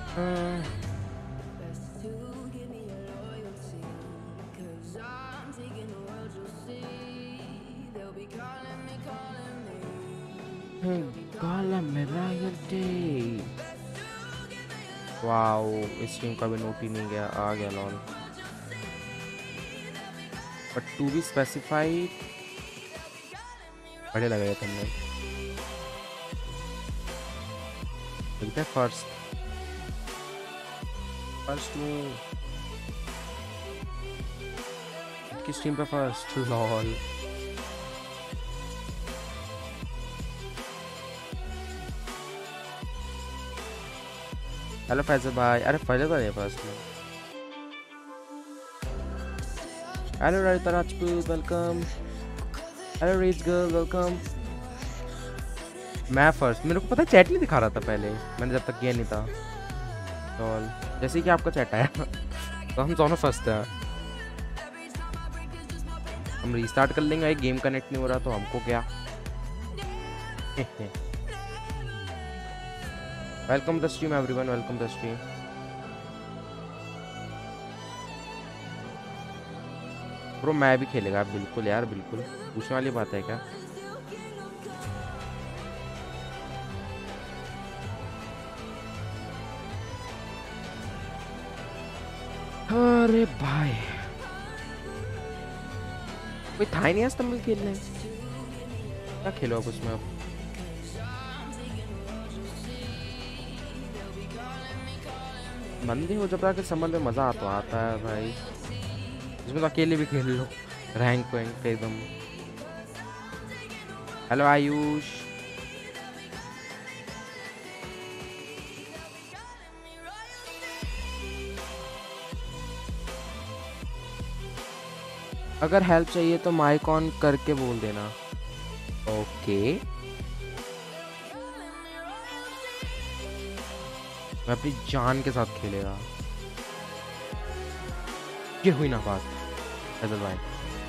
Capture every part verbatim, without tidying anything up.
हाँ, काला मेरा ये डे। वाओ, इस टीम का भी नोट ही नहीं गया, आ गया lol. But to be specified बड़े लगेगा तुमने। देखते हैं फर्स्ट फर्स्ट में किस टीम पे फर्स्ट, लॉल। हेलो फैजल भाई, अरे फैजल भाई है फर्स्ट में। Hello Raita Rajput, welcome. Hello rich girl, welcome. मैं फर्स्ट, मेरे को पता है चैट नहीं दिखा रहा था पहले, मैंने जब तक किया नहीं था। लॉल, जैसे कि आपका चैट आया तो हम दोनों फर्स्ट हैं। हम रीस्टार्ट कर लेंगे, गेम कनेक्ट नहीं हो रहा तो हमको क्या। Welcome the stream everyone, welcome the stream. Bro मैं भी खेलेगा बिल्कुल यार, बिल्कुल पूछने वाली बात है क्या। अरे भाई कोई था ही नहीं आज तमिल खेलने, क्या खेलो अब उसमें। अब बंदे हो जब तक समझ में मजा आता आता है भाई, इसमें तो अकेले भी खेल लो रैंक वैंक पे एकदम। हेलो आयुष, अगर हेल्प चाहिए तो माइक ऑन करके बोल देना। ओके, मैं अपनी जान के साथ खेलेगा। ये हुई ना बात फैजल भाई,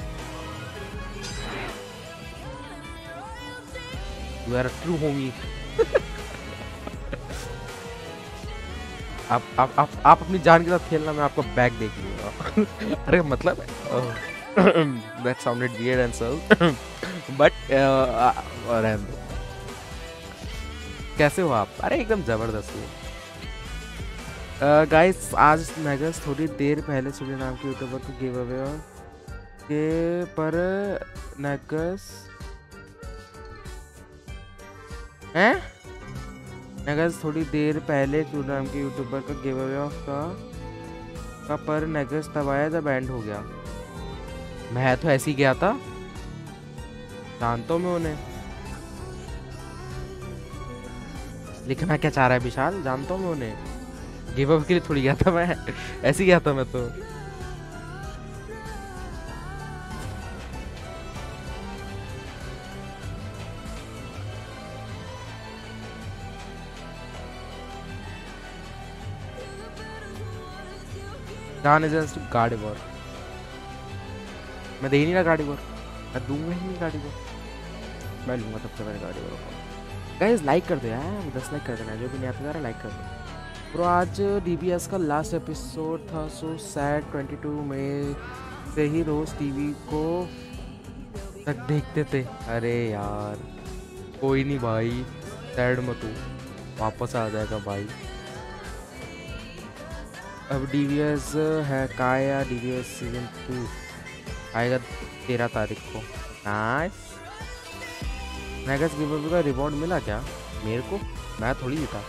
you are a true homie. आप आप आप आप अपनी जान के साथ खेलना, मैं आपको बैक देख लूंगा। अरे मतलब that sounded weird and so but uh, कैसे हो आप? अरे एकदम जबरदस्त हूँ। गाइस आज नगस थोड़ी देर पहले सूर्य नाम के यूट्यूबर को गिव अवे के पर नगस हैं नगस थोड़ी देर पहले सूर्य नाम के यूट्यूबर का गिव अवे का का पर नगस तब आया जब एंड हो गया। मैं तो ऐसे ही गया था, जानता हूँ मैं उन्हें। लिखना क्या चाह रहा है विशाल, जानता हूँ मैं उन्हें। गिव अप के लिए थोड़ी गया था मैं, ऐसे ही गया था मैं तो। गान इज गाड़ी वॉर, मैं दे ही नहीं रहा गाड़ी वॉर, मैं दूंगा ही नहीं गाड़ी वॉर, मैं लूंगा सबसे पहले गाड़ी वॉर। गाइस लाइक कर दो यार, दस लाइक कर देना, जो भी नहीं आता लाइक कर दो। ब्रो आज डीबीएस का लास्ट एपिसोड था, सो सैड। बाईस में से ही रोज टीवी को तक देखते थे। अरे यार कोई नहीं भाई, सैड मत हो, वापस आ जाएगा भाई। अब डीबीएस है काया, डीबीएस सीजन टू आएगा तेरह तारीख को। नाइस। नेगस गिव का रिवॉर्ड मिला क्या मेरे को? मैं थोड़ी जीता।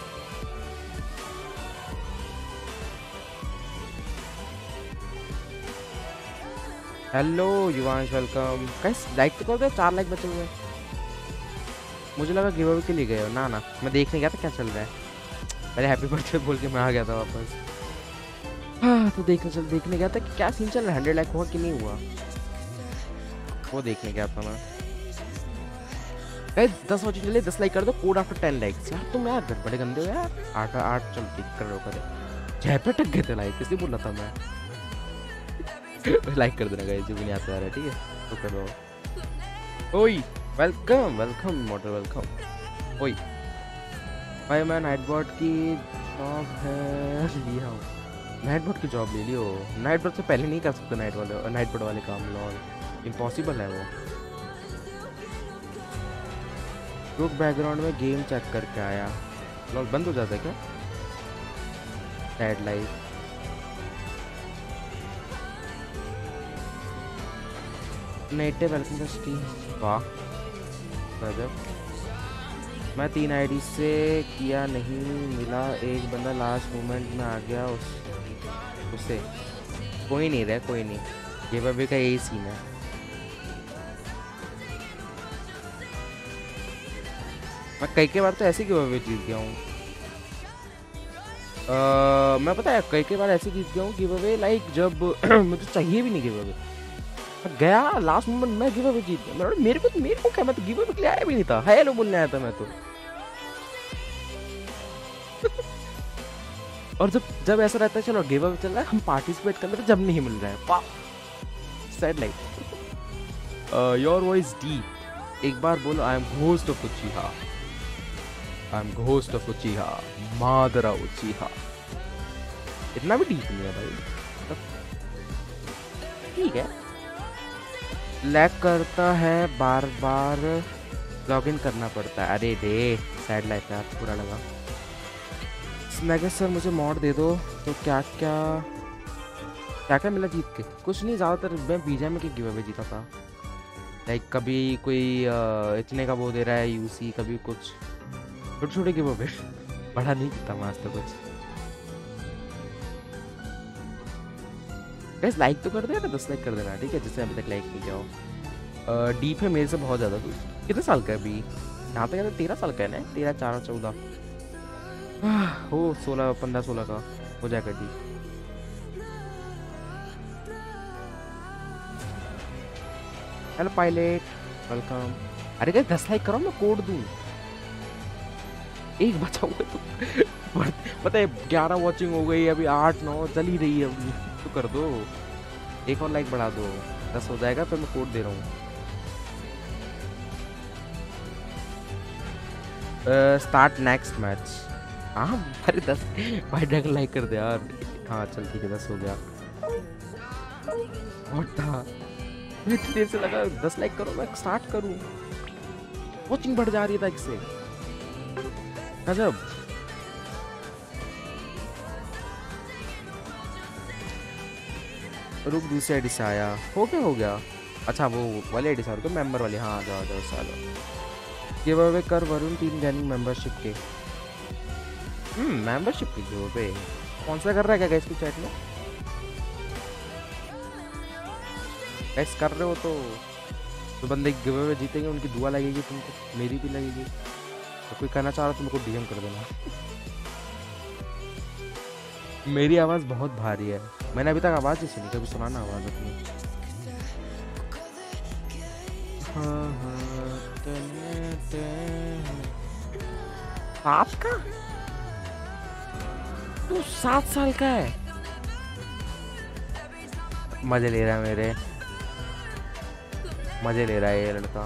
Hello Yuvansh, welcome. कैसे लाइक तो कर दो, चार लाइक बचे हुए। मुझे लगा गिव अवे के लिए गए हो। ना ना, मैं देखने गया था क्या चल रहा है, पहले हैप्पी बर्थडे बोल के मैं आ गया था वापस। हाँ तो देखने चल देखने गया था कि क्या सीन चल रहा है, हंड्रेड लाइक हुआ कि नहीं हुआ, वो देखने गया था मैं। गाइस दस बजे चले, दस लाइक कर दो, कोड आफ्टर टेन लाइक्स। यार तुम यार बड़े गंदे हो यार। आठ आठ चल ठीक कर रहे हो, करे छह पे टक गए थे लाइक, इसलिए बोल रहा था मैं। लाइक कर देना गाइस, जो भी नहीं आता है, ठीक है तो करो। ओई वेलकम वेलकम मॉडल, वेलकम। ओई भाई मैं नाइटबॉट की जॉब है लिया हो, नाइट बोर्ड की जॉब ले लियो। नाइट बोर्ड से पहले नहीं कर सकते नाइट वाले नाइट बोर्ड वाले काम, लॉल इम्पॉसिबल है वो। रुक बैकग्राउंड में गेम चेक करके आया, लॉल बंद हो जाता है क्या? Sad life. Native welcome to stream. वाह गजब। मैं तीन आईडी से किया नहीं मिला, एक बंदा लास्ट मोमेंट में आ गया उस उसे। कोई नहीं रहा, कोई नहीं, ये अभी का यही सीन है। मैं कई कई बार तो ऐसे गिव अवे जीत गया हूँ। मैं पता है कई कई बार ऐसे जीत गया हूँ गिव अवे, लाइक जब मुझे चाहिए भी नहीं गिव अवे, मैं गया लास्ट मोमेंट में गिव अवे जीत गया। मेरे मेरे को मेरे को क्या, मैं तो गिव अवे के लिए आया भी नहीं था, हेलो बोलने आया था मैं तो। और जब जब ऐसा रहता है चलो गिव अवे चल रहा है, हम पार्टिसिपेट कर लेते, जब नहीं मिल रहा है, वाह sad like. Your voice deep, एक बार बोलो I am ghost of Uchiha, I am ghost of Uchiha Madara Uchiha. इतना भी डीप नहीं है भाई, ठीक है। लैग करता है, बार बार लॉगिन करना पड़ता है, अरे रे सैड लाइफ यार, बुरा लगा। स्नैगर सर मुझे मॉड दे दो, तो क्या क्या क्या क्या मिला जीत के? कुछ नहीं, ज़्यादातर मैं बीजा में के गिव अवे जीता था, लाइक कभी कोई इतने का वो दे रहा है यूसी, कभी कुछ छोटे छोटे गिव अवे, बड़ा नहीं जीता मैं आज तो कुछ। गाइस लाइक तो कर देना, दस लाइक कर देना ठीक है, जिससे अभी तक लाइक नहीं किया हो। डीप है मेरे से बहुत ज़्यादा। तू कितने साल का है अभी? यहाँ पे कहते तेरह साल का है ना, तेरह चार चौदह हो सोलह पंद्रह सोलह का हो जाएगा डी। Hello pilot welcome. अरे क्या दस लाइक करो, मैं कोड दूँ। एक बचा हुआ तो पता है ग्यारह वॉचिंग हो गई, अभी आठ नौ चल ही रही है अभी, तो कर दो एक और लाइक बढ़ा दो, दस हो जाएगा, फिर मैं कोड दे रहा हूँ। Start next match. हाँ अरे दस भाई ड्रैगन लाइक कर दे यार। हाँ चल ठीक है, दस हो गया। और था इतनी देर से लगा दस लाइक करो, मैं स्टार्ट करूँ, वॉचिंग बढ़ जा रही था इससे, गजब। रुक दूसरे आईडी से आया, हो गया हो गया। अच्छा वो वाले आईडी से आ मेंबर वाले, हाँ जाओ जाओ सालो। गिव अवे कर वरुण तीन गैनिंग मेंबरशिप के। हम्म मेंबरशिप की गिव अवे कौन सा कर रहा है क्या गाइस? चैट में गाइस कर रहे हो तो तो बंदे गिव अवे जीतेंगे, उनकी दुआ लगेगी तुमको, मेरी भी लगेगी। तो कोई करना चाह रहा तो मेरे को डीएम कर देना। मेरी आवाज़ बहुत भारी है, मैंने अभी तक आवाज़ नहीं सुनी, कभी सुनाना आवाज़ अपनी। हाँ हाँ सात का, तू सात साल का है, मजे ले रहा है मेरे, मजे ले रहा है ये लड़का।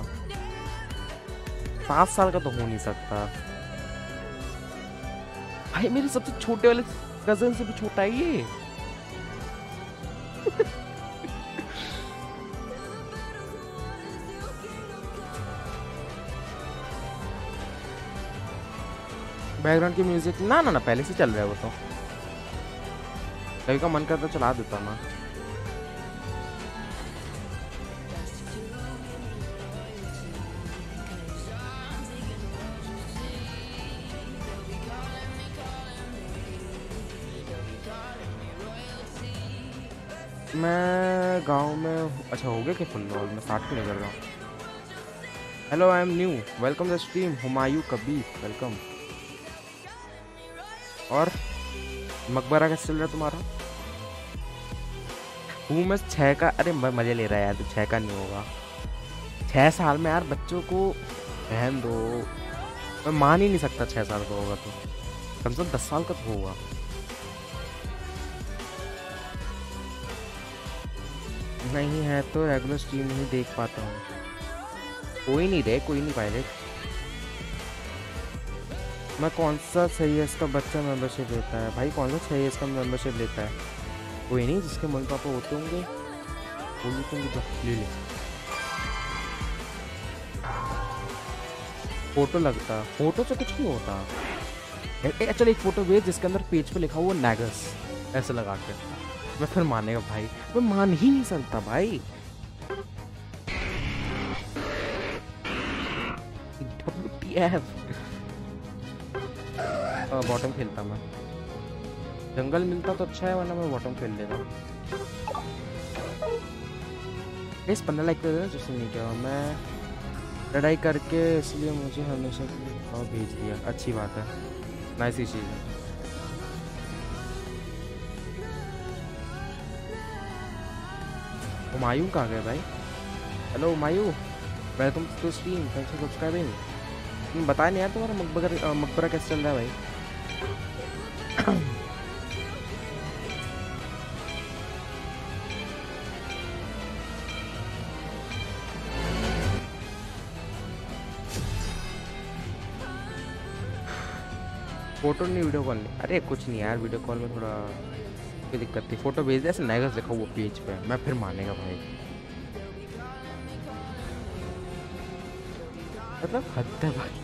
सात साल का तो हो नहीं सकता भाई, मेरे सबसे छोटे वाले कजन से भी छोटा है ये। बैकग्राउंड की म्यूजिक ना ना ना पहले से चल रहा है वो तो, कभी का मन करता चला देता ना। मैं गांव में, अच्छा हो गया क्या फुल रोल? मैं स्टार्ट क्यों नहीं कर रहा हूँ? Hello I am new, welcome the stream Humayun Kabir, welcome. और मकबरा कैसे चल रहा है तुम्हारा? हूँ मैं छः का, अरे मजे ले रहा है यार, तो छः का नहीं होगा। छः साल में यार बच्चों को रहन दो, मैं मान ही नहीं सकता छः साल का होगा तो, कम से कम दस साल का तो होगा। नहीं है तो रेगुलर स्ट्रीम नहीं देख पाता हूँ। कोई नहीं रे, कोई नहीं पायलट। मैं कौन सा सही है इसका बच्चा मेंबरशिप लेता है भाई? कौन सा सही है इसका मेंबरशिप लेता है? कोई नहीं, जिसके मम्मी पापा होते होंगे वो लेते होंगे, ले ले। फोटो लगता, फोटो से कुछ नहीं होता। चल एक फोटो भेज जिसके अंदर पेज पे लिखा हुआ नैगस ऐसे लगा के, मैं फिर मानेगा भाई। मैं मान ही नहीं सकता भाई। बॉटम खेलता मैं, जंगल मिलता तो अच्छा है, वरना मैं बॉटम खेल लेता। इस पंद्रह लाइक कर देना जिससे नहीं किया मैं लड़ाई करके, इसलिए मुझे हमेशा भेज दिया। अच्छी बात है, नाइस ही चीज़ है। हुमायूं कहाँ गए भाई? Hello Humayun, welcome to stream, thanks for subscribing. तुम बताया नहीं यार तुम्हारा मकबरा मकबरा कैसे चल रहा है भाई? फोटो नहीं वीडियो कॉल नहीं? अरे कुछ नहीं यार, वीडियो कॉल में थोड़ा कोई दिक्कत थी। फोटो भेज दे ऐसे नैगस लिखा हुआ पेज पे, मैं फिर मानेगा भाई। मतलब हद है भाई।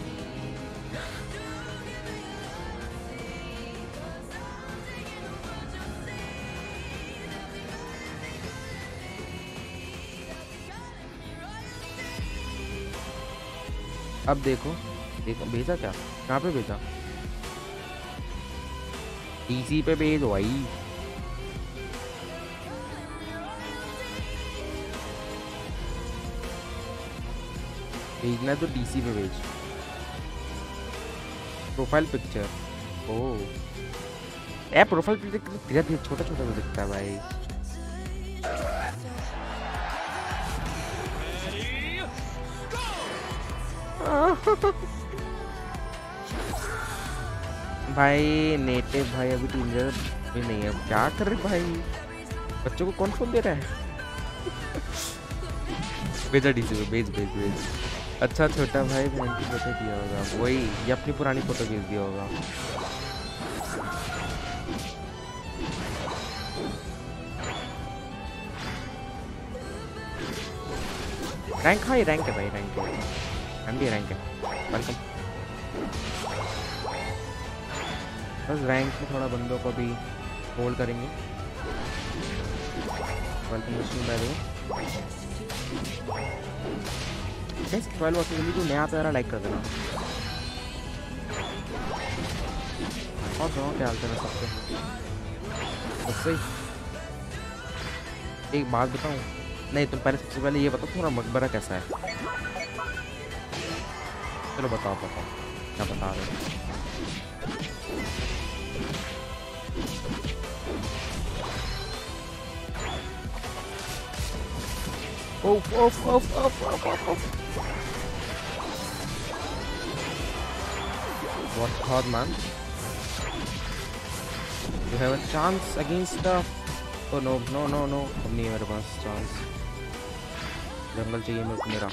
अब देखो देखो भेजा क्या, कहाँ पे भेजा? डीसी पे भेज भाई। भेजना तो डीसी पे भेज। Profile picture, oh a profile picture धीरे धीरे छोटा छोटा तो दिखता है भाई। भाई नेटिव भाई अभी टीनेजर भी नहीं है, क्या कर रहे भाई? बच्चों को कौन फोन दे रहा है? भेजा डीसी पे, भेज भेज भेज। अच्छा छोटा भाई बहन की फोटो दिया होगा, वही ये अपनी पुरानी फोटो भेज दिया होगा। रैंक, हाँ ये रैंक है भाई, रैंक है, हम भी रैंक है। वेलकम। बस रैंक में थोड़ा बंदों को भी होल्ड करेंगे। Welcome by the way. Guys twelve watching के लिए जो नया प्यारा लाइक कर देना। और सुनो क्या हाल चाल है सबके? उससे एक बात बताऊं? नहीं तुम पहले, सबसे पहले ये बताओ तुम्हारा मकबरा कैसा है? चलो बताओ बताओ क्या बता रहे हो? Off, off, off, off, off, off, off. What hard man? You have a chance against the... Oh no, no, no, no. अब नहीं है मेरे पास चांस। जंगल चाहिए मेरे को मेरा।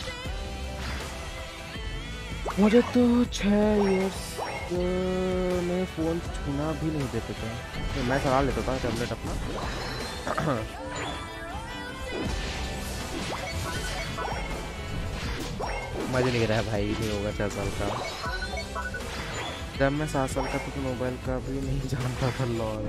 मुझे तो छः इयर्स में फ़ोन छूना भी नहीं देते थे, तो मैं चला लेता था टैबलेट अपना। मज़े नहीं रहा भाई, नहीं होगा छः साल का। जब मैं सात साल का था तो मोबाइल का भी नहीं जानता था। लॉल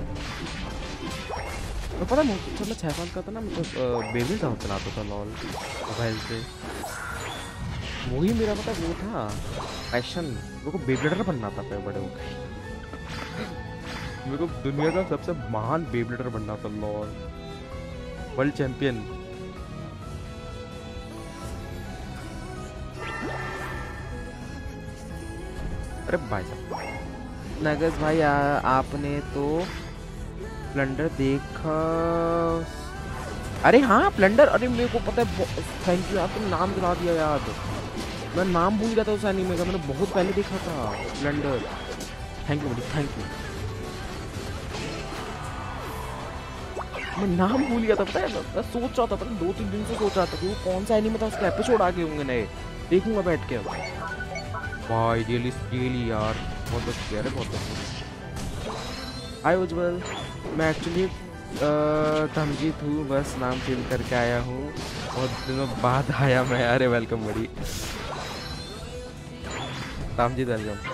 तो पता नहीं, जब मैं छः साल का था ना, मतलब बेबी साउंड चलाता था लॉल मोबाइल से। वही मेरा मतलब वो था पैशन, मेरे को बेबलेडर बनना था फिर बड़े होकर। मेरे को दुनिया का सबसे महान बेबलेडर बनना था लॉल, वर्ल्ड चैंपियन। अरे भाई साहब नगस भाई आ, आपने तो प्लंडर देखा? अरे हाँ प्लंडर, अरे मेरे को पता है, थैंक यू यार, तुम नाम दिला दिया याद। मैं नाम भूल गया था उस एनीमे का, मैंने बहुत पहले देखा था plunder. Thank you thank you, मैं नाम भूल गया था पता है। मैं सोच रहा था, पता दो तीन दिन से सोच रहा था कि वो कौन सा एनीमे था, उसका एपिसोड आ गए होंगे नए, देखूंगा बैठ के अब। भाई रियली रियली यार बहुत बहुत शुक्रिया रे, बहुत बहुत। हाय उज्जवल, मैं एक्चुअली तमजीत हूँ, बस नाम चेंज करके आया हूँ, बहुत दिनों बाद आया मैं। अरे वेलकम बड़ी तमजीत, वेलकम।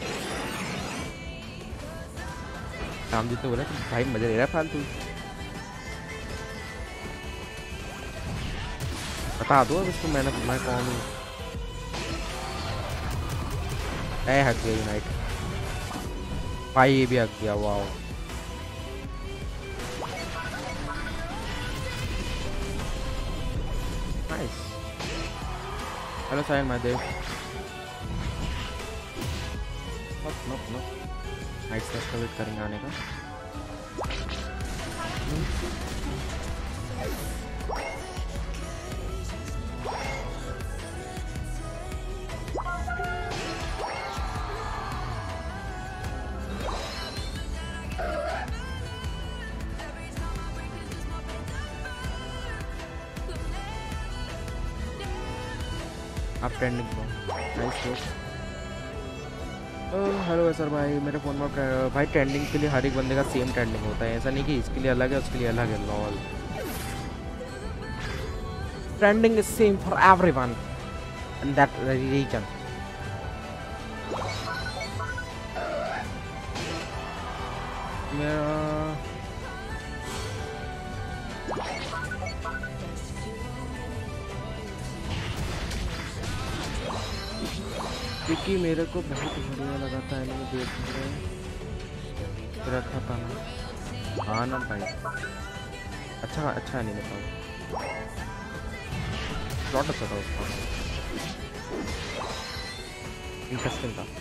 तमजीत ने बोला कि भाई मजा ले रहा है फालतू। बता दो अब इसको मैंने मैं कौन हूँ। ए हक गया यूनाइट भाई, ये भी हक गया। Wow nice. Hello sign my Dev. Not not not nice, का वेट करेंगे आने का। आप ट्रेंडिंग को नाइस दोस्त। हेलो सर भाई, मेरे फ़ोन में भाई ट्रेंडिंग के लिए हर एक बंदे का सेम ट्रेंडिंग होता है, ऐसा नहीं कि इसके लिए अलग है उसके लिए अलग है। Lol trending is same for everyone in that region. मेरा क्योंकि मेरे को बहुत बढ़िया लगा था एनिमे देखने में, रखा था ना। हाँ ना भाई, अच्छा अच्छा एनिमे था, प्लॉट अच्छा था उसका, इंटरेस्टिंग था।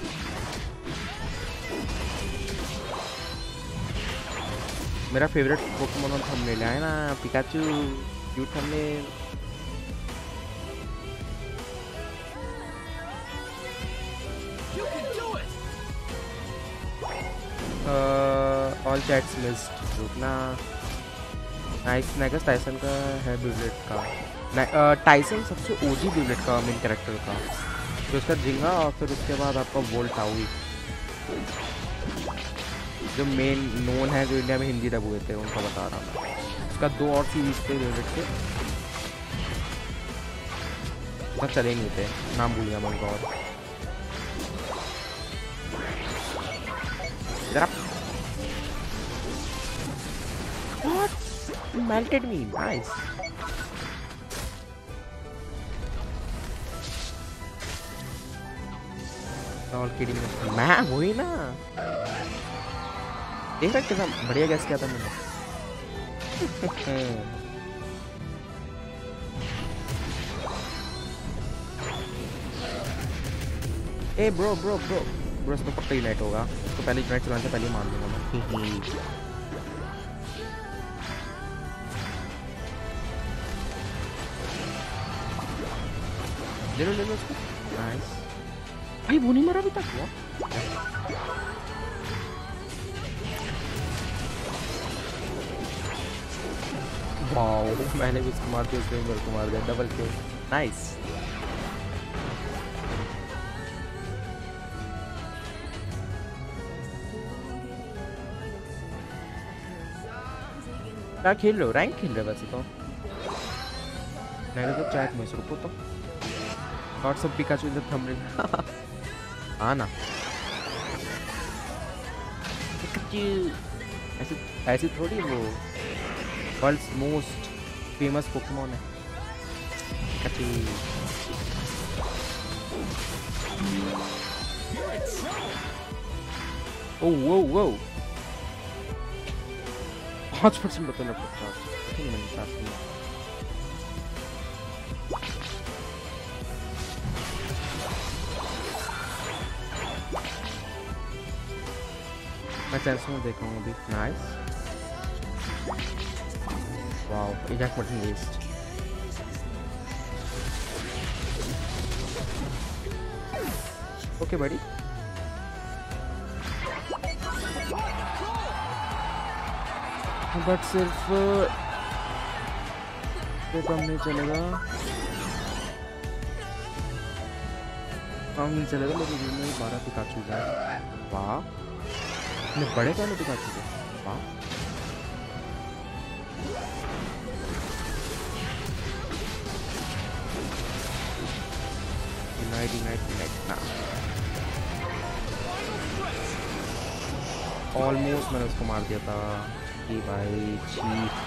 मेरा फेवरेट पोकेमोन थंबनेल है ना, Pikachu, cute thumbnail. All chats list रुकना। नाइस नेगस टाइसन का है ब्यूलेट का। टाइसन सबसे ओजी ब्यूलेट का मेन कैरेक्टर का, फिर उसका जिंगा और फिर उसके बाद आपका वोल्ट आउई, जो मेन नोन है, जो इंडिया में हिंदी डब हुए थे उनका बता रहा हूँ। उसका दो और सीरीज थे ब्यूलेट के, सब चले नहीं थे, नाम भूल गया मैं उनका। और What? You melted me. Nice. All kidding. मैं वही ना, देख रहा कितना बढ़िया गैस किया था मैंने। ए ब्रो ब्रो ब्रो ब्रो इसमें पक्का ही लाइट होगा, तो पहले यूनाइट चलाने से पहले ही मान लूंगा मैं। ले लो ले लो उसको। नाइस भाई, वो नहीं मरा अभी तक। वाओ, मैंने भी उसको मार दिया, उसने मेरे को मार दिया, डबल किल। नाइस। क्या खेल रहे हो? रैंक खेल रहे हो वैसे तो। मैंने तो चैट में रुको तो lots of Pikachu in the thumbnail. हाँ ना, ऐसे ऐसे थोड़ी वो वर्ल्ड्स मोस्ट फेमस पोकेमोन है पिकाचू। ओह वो वो पाँच परसेंट बताना पड़ता है मैंने साथ में। मैं चैंस में देखा हूँ अभी। नाइस। वाओ, एजैक बटन वेस्ट। ओके बड़ी, बट सिर्फ तो कम नहीं चलेगा। काम नहीं चलेगा मेरे रूम में बारह पिकाचू है। वाह इतने बड़े क्या पिकाचू थे। वाह डिनाइड डिनाइड डिनाइड ना ऑलमोस्ट मैंने उसको मार दिया था कि भाई चीप।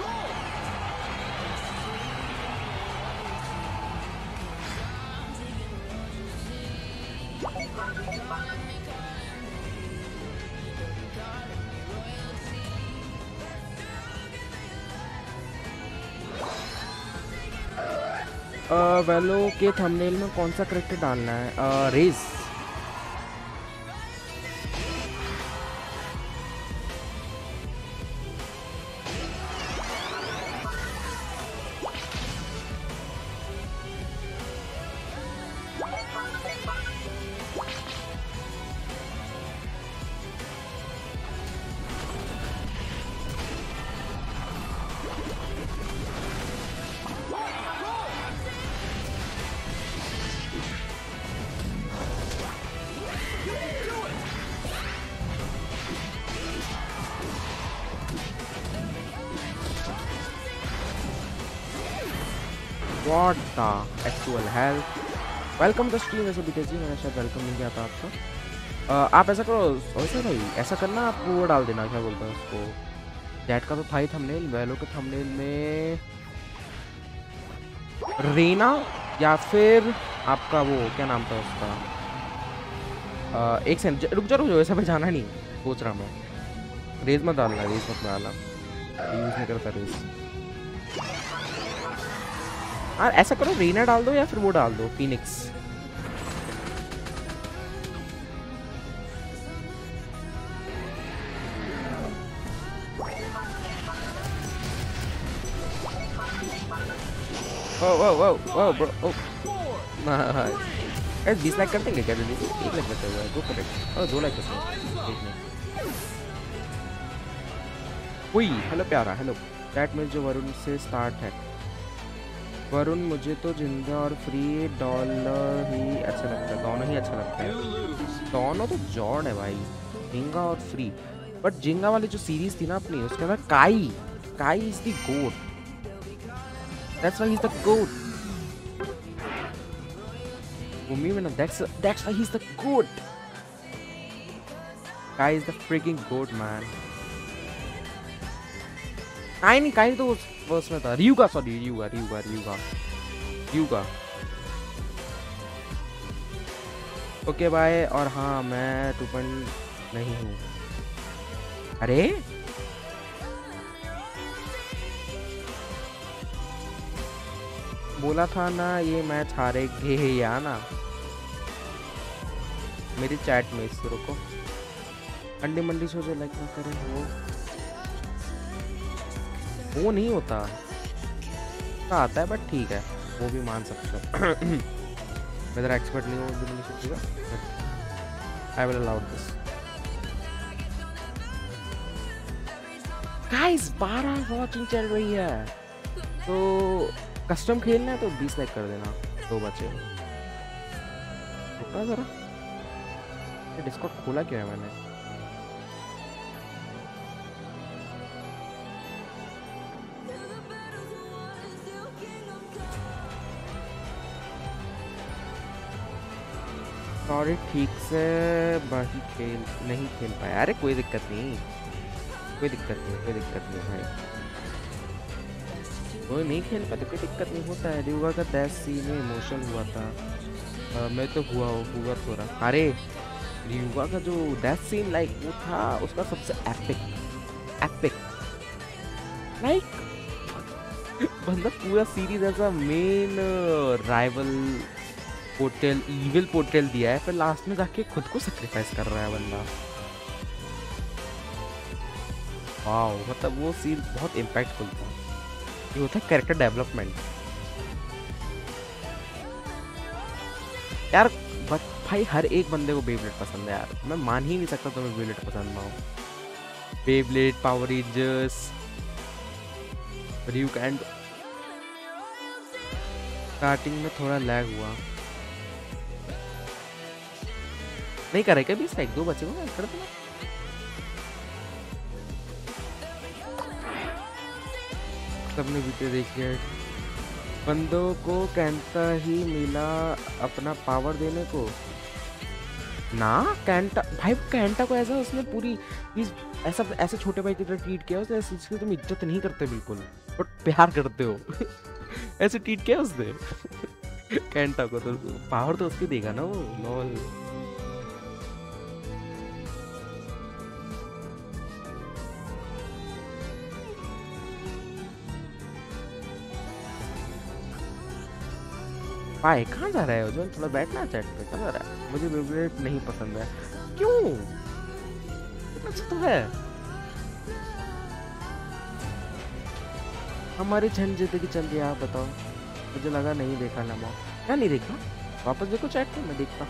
वेलो के थंबनेल में कौन सा करेक्टर डालना है? Rage What the actual hell? Welcome to stream. वैसे बीते जी मैंने शायद वेलकम नहीं किया था आपका। uh, आप ऐसा करो वैसे भाई ऐसा करना आप वो डाल देना क्या बोलते हैं उसको चैट का तो था ही थंबनेल। वेलो के थंबनेल में रीना या फिर आपका वो क्या नाम था उसका। uh, एक सेकंड रुक जा रुक जाओ ऐसा पे जाना नहीं सोच रहा मैं। रेज मत डालना रेज मत डालना यूज नहीं करता रेज। यार ऐसा करो रीना डाल दो या फिर वो डाल दो फीनिक्स। ओ ओ ओ ओ ब्रो ओ नाइस। बीस लाइक कर देंगे क्या जल्दी? एक लाइक करते हुए दो करेक्ट और दो लाइक करते हैं। कोई हेलो प्यारा हेलो चैट में जो वरुण से स्टार्ट है। वरुण मुझे तो जिंदा और फ्री डॉलर ही अच्छा लगता है। दोनों ही अच्छा लगता है। दोनों तो जॉर्ड है भाई जिंगा और फ्री। बट जिंगा वाली जो सीरीज थी ना अपनी उसके अंदर Kai Kai is the goat. That's why he is the goat. Umi में ना that's that's why he is the goat. Kai is the freaking goat man. Kai नहीं काई तो फर्स्ट में था। Ryuga sorry Ryuga Ryuga Ryuga Ryuga. Okay bye. और हाँ मैं two point नहीं हूँ। अरे बोला था ना ये मैच हारेंगे या ना। मेरी चैट में इसको रुको। अंडी मंडी शो जो लाइक ना करें वो वो नहीं होता आता है बट ठीक है वो भी मान सकते हो। मैं ज़रा एक्सपर्ट नहीं हूँ नहीं सकूँगा I will allow this. Guys बारह वॉचिंग चल रही है तो कस्टम खेलना है तो बीस लाइक कर देना। दो बचे रुकना ज़रा। डिस्कॉर्ड खोला क्या है मैंने? सॉरी ठीक से बाकी खेल नहीं खेल पाया। अरे कोई दिक्कत नहीं कोई दिक्कत नहीं कोई दिक्कत नहीं भाई कोई नहीं खेल पाते कोई दिक्कत नहीं होता है। रियुगा का दैट सीन में इमोशनल हुआ था। आ, मैं तो हुआ हुआ थोड़ा। अरे रियुगा का जो दैट सीन लाइक वो था उसका सबसे एपिक एपिक लाइक बंदा पूरा सीरीज ऐसा main rival portal evil portal दिया है फिर लास्ट में जाके खुद को सैक्रिफाइस कर रहा है बंदा। वाओ मतलब वो सीन बहुत इम्पैक्टफुल था। ये होता है कैरेक्टर डेवलपमेंट यार। बट भाई हर एक बंदे को बेब्लेड पसंद है यार। मैं मान ही नहीं सकता तुम्हें बेब्लेड पसंद ना हो। Beyblade power rangers Ryu and starting में थोड़ा लैग हुआ। नहीं करे क्या बीस लाइक? दो बचे को कर देना। सबने वीडियो देखी है। बंदों को कैंटा ही मिला अपना पावर देने को ना। कैंटा भाई, कैंटा को ऐसा उसने पूरी इस ऐसा ऐसे छोटे भाई की तरह ट्रीट किया उसने। इसकी तुम इज्जत नहीं करते बिल्कुल, बट प्यार करते हो। ऐसे ट्रीट किया उसने कैंटा को, तो पावर तो उसकी देगा ना वो। लॉल। भाई कहाँ जा रहा है जो? थोड़ा बैठना चैट पे। कहाँ जा रहा है? मुझे बेब्लेड नहीं पसंद है। क्यों? अच्छा तो है। हमारी झंड जिंदगी चल रही है, आप बताओ। मुझे लगा नहीं देखा ना मौ। क्या नहीं देखा? वापस देखो चैट पे, मैं देखता।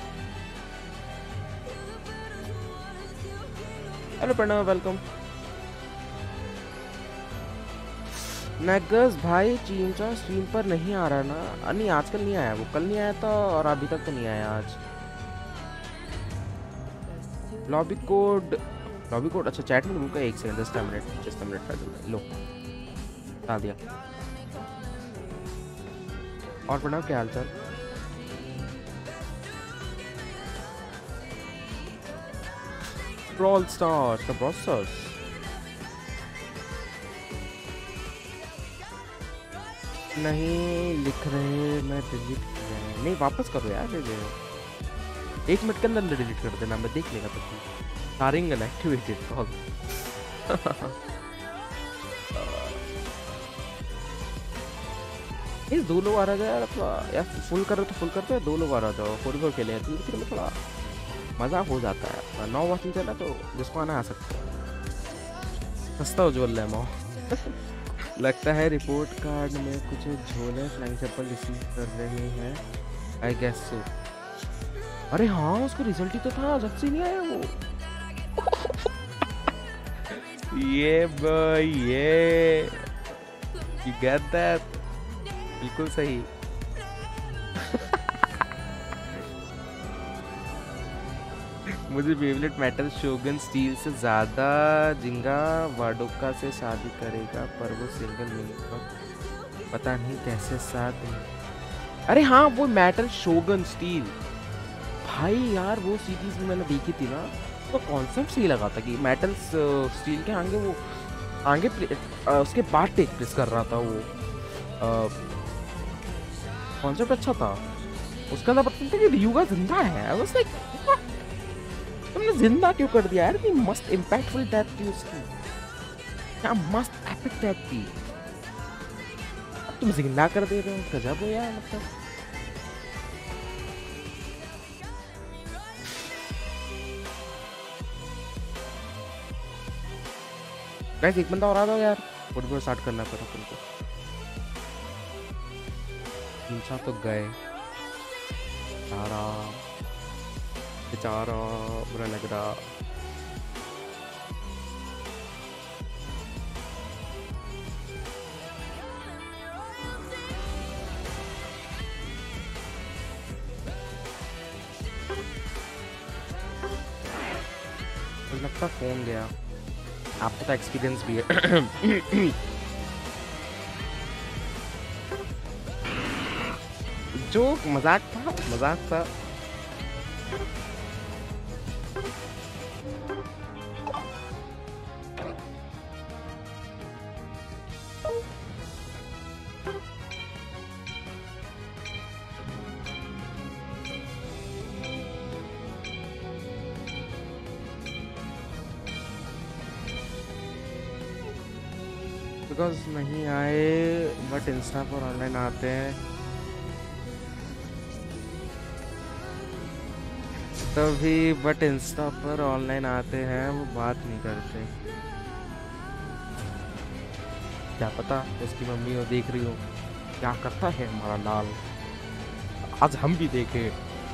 Hello Pranav, welcome. नेगस भाई चींचा स्ट्रीम पर नहीं आ रहा ना? नहीं आजकल नहीं आया वो, कल नहीं आया था और अभी तक तो नहीं आया आज। लॉबी कोड, लॉबी कोड अच्छा चैट में रुका एक सेकंड, दस मिनट दस मिनट का लो बता दिया। और प्रणव क्या हालचाल? ब्रॉल स्टार्स का ब्रॉल स्टार्स नहीं लिख रहे, मैं डिलीट किया है। नहीं वापस करो यार, ले ले एक मिनट के अंदर डिलीट कर देना, मैं देख लेगा तब। सारिंग अनएक्टिवेटेड कॉल। इस दो लोग आ रहा था यार, यार फुल करो तो फुल करते हैं। दो लोग आ रहा था फोर फोर के लिए, तो फिर में थोड़ा मजा हो जाता है। नौ वॉचिंग चला तो जिसको आना आ सकता है। सस्ता उज्जवल है मो। लगता है रिपोर्ट कार्ड में कुछ झोले फ्लाइंग चप्पल रिसीव कर रहे हैं, आई गेस सो। अरे हाँ उसका रिजल्ट ही तो था, जब से नहीं आया वो। ये भाई ये यू गेट दैट, बिल्कुल सही। मुझे बेबलेट मेटल शोगन स्टील से ज्यादा जिंगा वाडोका से शादी करेगा, पर वो सिंगल मिलेगा, पता नहीं कैसे साथ में। अरे हाँ वो मेटल शोगन स्टील भाई यार, वो सीरीज मैंने देखी थी ना, तो कॉन्सेप्ट सही लगा था कि मेटल स्टील के आगे वो आगे उसके बाद टेक प्लेस कर रहा था वो। कॉन्सेप्ट अच्छा था उसका, अंदर पता था कि ryuga जिंदा है। आई वाज लाइक तुमने जिंदा क्यों कर दिया यार? इतनी मस्त इम्पैक्टफुल डेथ थी उसकी, क्या मस्त एपिक डेथ थी, तुम जिंदा कर दे रहे हो, गजब हो यार। मतलब गाइस एक बंदा और आ रहा है यार, फुटबॉल स्टार्ट करना पड़ा तुमको। इंसान तो गए सारा बेचारा, बुरा लग रहा। मुझे लगता फोन गया, आपको तो एक्सपीरियंस भी है। जो मजाक था मजाक था। बिकॉज नहीं आए बट इंस्टा पर ऑनलाइन आते हैं, तभी बट इंस्टा पर ऑनलाइन आते हैं वो बात नहीं करते। क्या पता उसकी मम्मी वो देख रही हो क्या करता है हमारा लाल, आज हम भी देखे।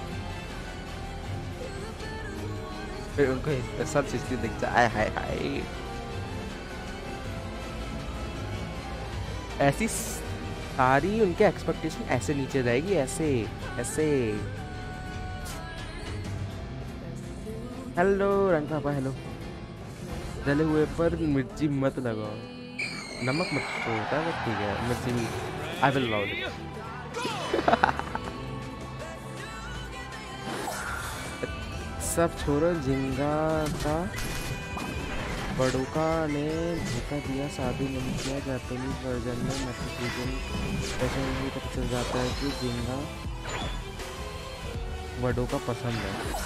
फिर उनको सब चीज दिख जाए, हाय हाय। ऐसी सारी उनके एक्सपेक्टेशन ऐसे नीचे जाएगी, ऐसे ऐसे। हेलो रंग पापा, हेलो। जले हुए पर मिर्ची मत लगाओ, नमक मत तो होता है, बस ठीक है, मिर्ची भी आई विल अलाउ इट। सब छोड़ो, झिंगा का बड़ूका ने धोखा दिया, शादी नहीं किया। जापानीज वर्जन में मैथ्रीजन ऐसे ही पता चल जाता है कि झिंगा बड़ूका पसंद है।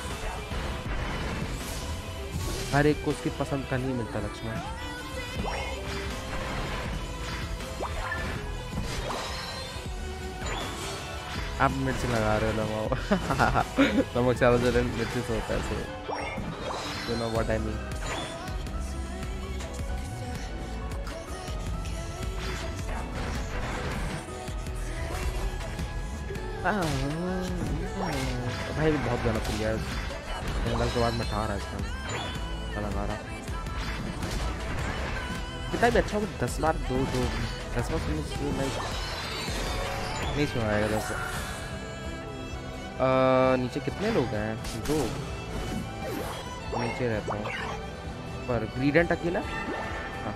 हर एक को उसकी पसंद का नहीं मिलता लक्ष्मण। आप मिर्च लगा रहे हो लगाओ। नमक ज़्यादा ज़्यादा मिर्ची से होता है, so you know what I mean. भाई बहुत गाना खुल गया जंगल के बाद में ठा रहा है इसका लगा रहा। कितना भी अच्छा हो, दस बार दो दो दस बार सुनने लाइक नहीं सुनाएगा दस बार। नीचे कितने लोग हैं? दो नीचे रहता हूँ पर ग्रीडेंट अकेला। हाँ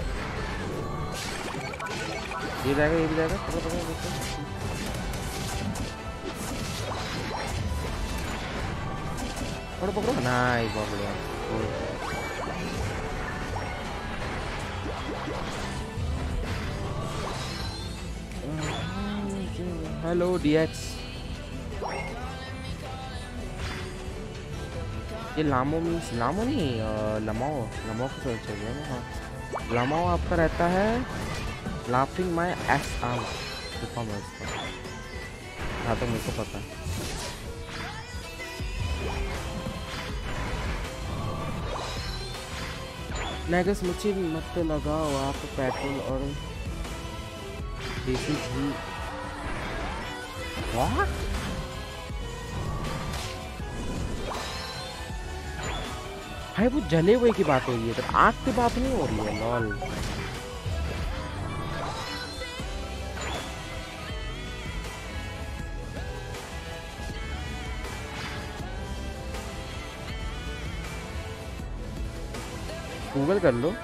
ये जाएगा, ये भी जाएगा, पकड़ो पकड़ो पकड़ो पकड़ो। नाइस, बहुत बढ़िया। Hello DX. ये लामो मीन्स लामो नहीं, लमाओ लमाओ को सोच चाहिए ना। हाँ लमाओ आपका रहता है laughing my ass out performance का, जहाँ तक मेरे को पता है। नेगस मुझे मत लगाओ आप, पेट्रोल और देसी घी। वाह भाई वो जले हुए की बात हो रही है, तो आग की बात नहीं हो रही है। लॉल गूगल कर लो।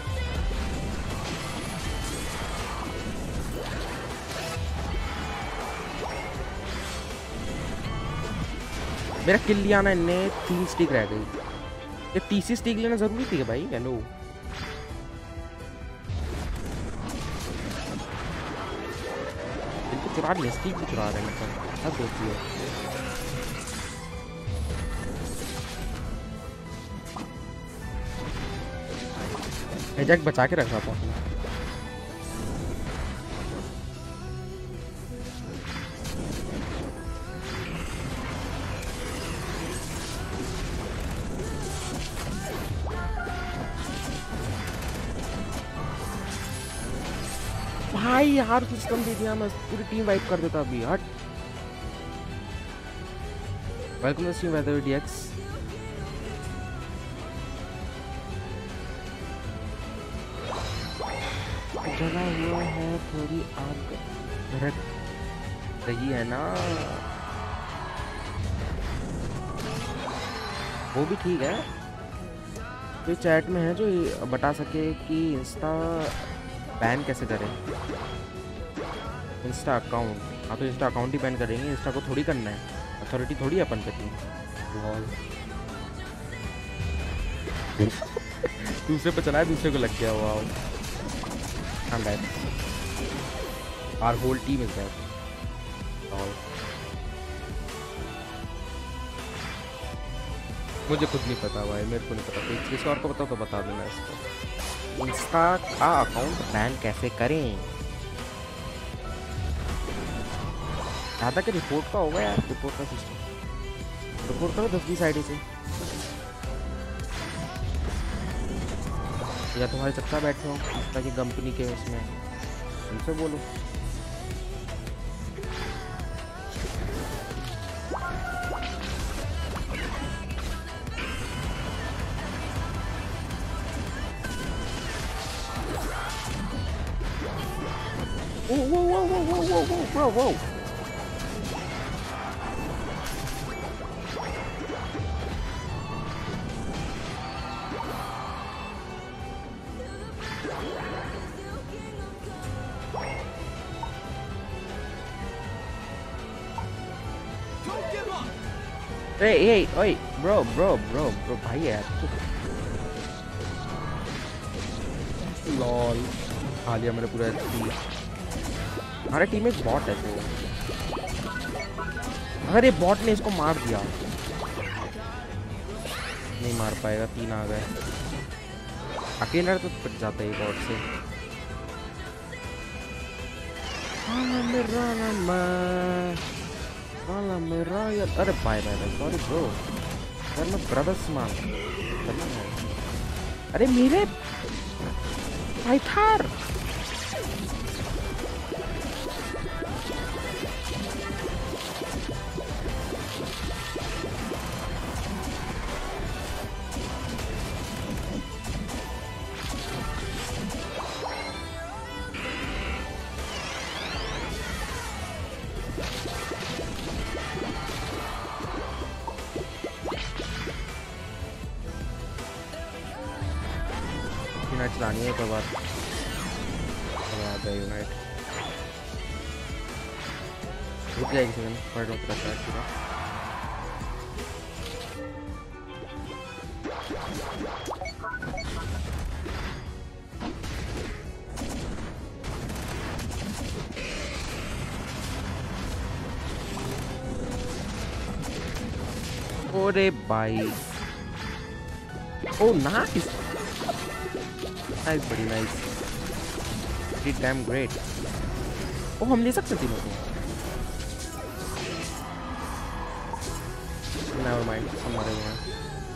मेरा किल लिया ना इनने, तीन स्टिक रह गई। ये तीसरी स्टिक लेना जरूरी थी भाई। हेलो इनको चुरा रही है, स्टिक भी चुरा रहे हैं, मतलब सब दोस्ती है। एजैक बचा के रखा था। भाई यार सिस्टम दे दिया, मैं पूरी टीम वाइप कर देता अभी। हट। Welcome to stream weather DX. जला हुआ है थोड़ी आग भड़क रही है ना, वो भी ठीक है। कोई चैट में है जो बता सके कि इंस्टा बैन कैसे करें? Insta account? हाँ तो इंस्टा अकाउंट ही बैन करेंगे, इंस्टा को थोड़ी करना है, अथॉरिटी थोड़ी अपन करती है। दूसरे पे चला है, दूसरे को लग गया। Wow I'm dead. Our whole team is dead. Oh. मुझे खुद नहीं पता भाई, मेरे को नहीं पता, कोई किसी और को पता तो बता देना इसको। इंस्टा का अकाउंट बैन कैसे करें? ज़्यादा के रिपोर्ट का होगा यार, रिपोर्ट का सिस्टम। रिपोर्ट करो दस बीस आईडी से, या तुम्हारे चक्का बैठे हो इंस्टा की कंपनी के उसमें, उनसे बोलो। Whoa, whoa, whoa, whoa, whoa, whoa, whoa, whoa, whoa. ए ए ओए ब्रो ब्रो ब्रो ब्रो भाई यार लॉल खा लिया मेरे पूरा एचपी। हमारे टीम में बॉट है तो अगर ये बॉट ने इसको मार दिया नहीं मार पाएगा, तीन आ गए अकेला तो पिट जाता है बॉट से। अरे bye bye bye sorry bro यार मैं ब्रदर्स मान। अरे मेरे पाइथार चलानी है कोई बात यूनाइट रुक जाएगी सेकंड पढ़ रहा हूँ ओरे भाई ओ नाइस नाइस बड़ी नाइस इट डैम ग्रेट। ओ हम ले सकते तीनों को नेवर माइंड हम मरे हुए हैं।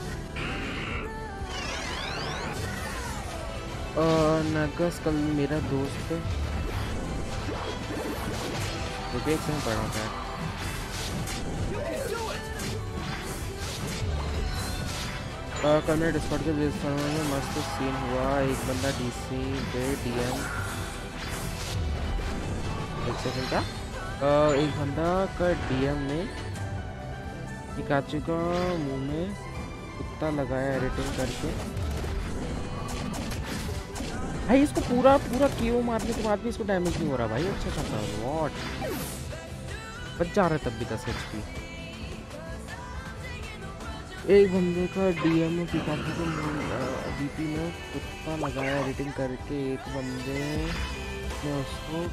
नगस कल मेरा दोस्त रुपये से पढ़ रहा था कल मेरे डिस्कॉर्ड के सर्वर में मस्त सीन हुआ। एक बंदा डीसी पे डीएम एक सेकंड का एक बंदा का डीएम ने पिकाचू का मुंह में कुत्ता लगाया एडिटिंग करके। भाई इसको पूरा पूरा क्यू मारने के बाद भी इसको डैमेज नहीं हो रहा भाई। अच्छा खासा वॉट बच जा रहा है तब भी दस एच पी। एक बंदे का डीएम में पिकाचू को डीपी में कुत्ता लगाया एडिटिंग करके। एक बंदे ने उसको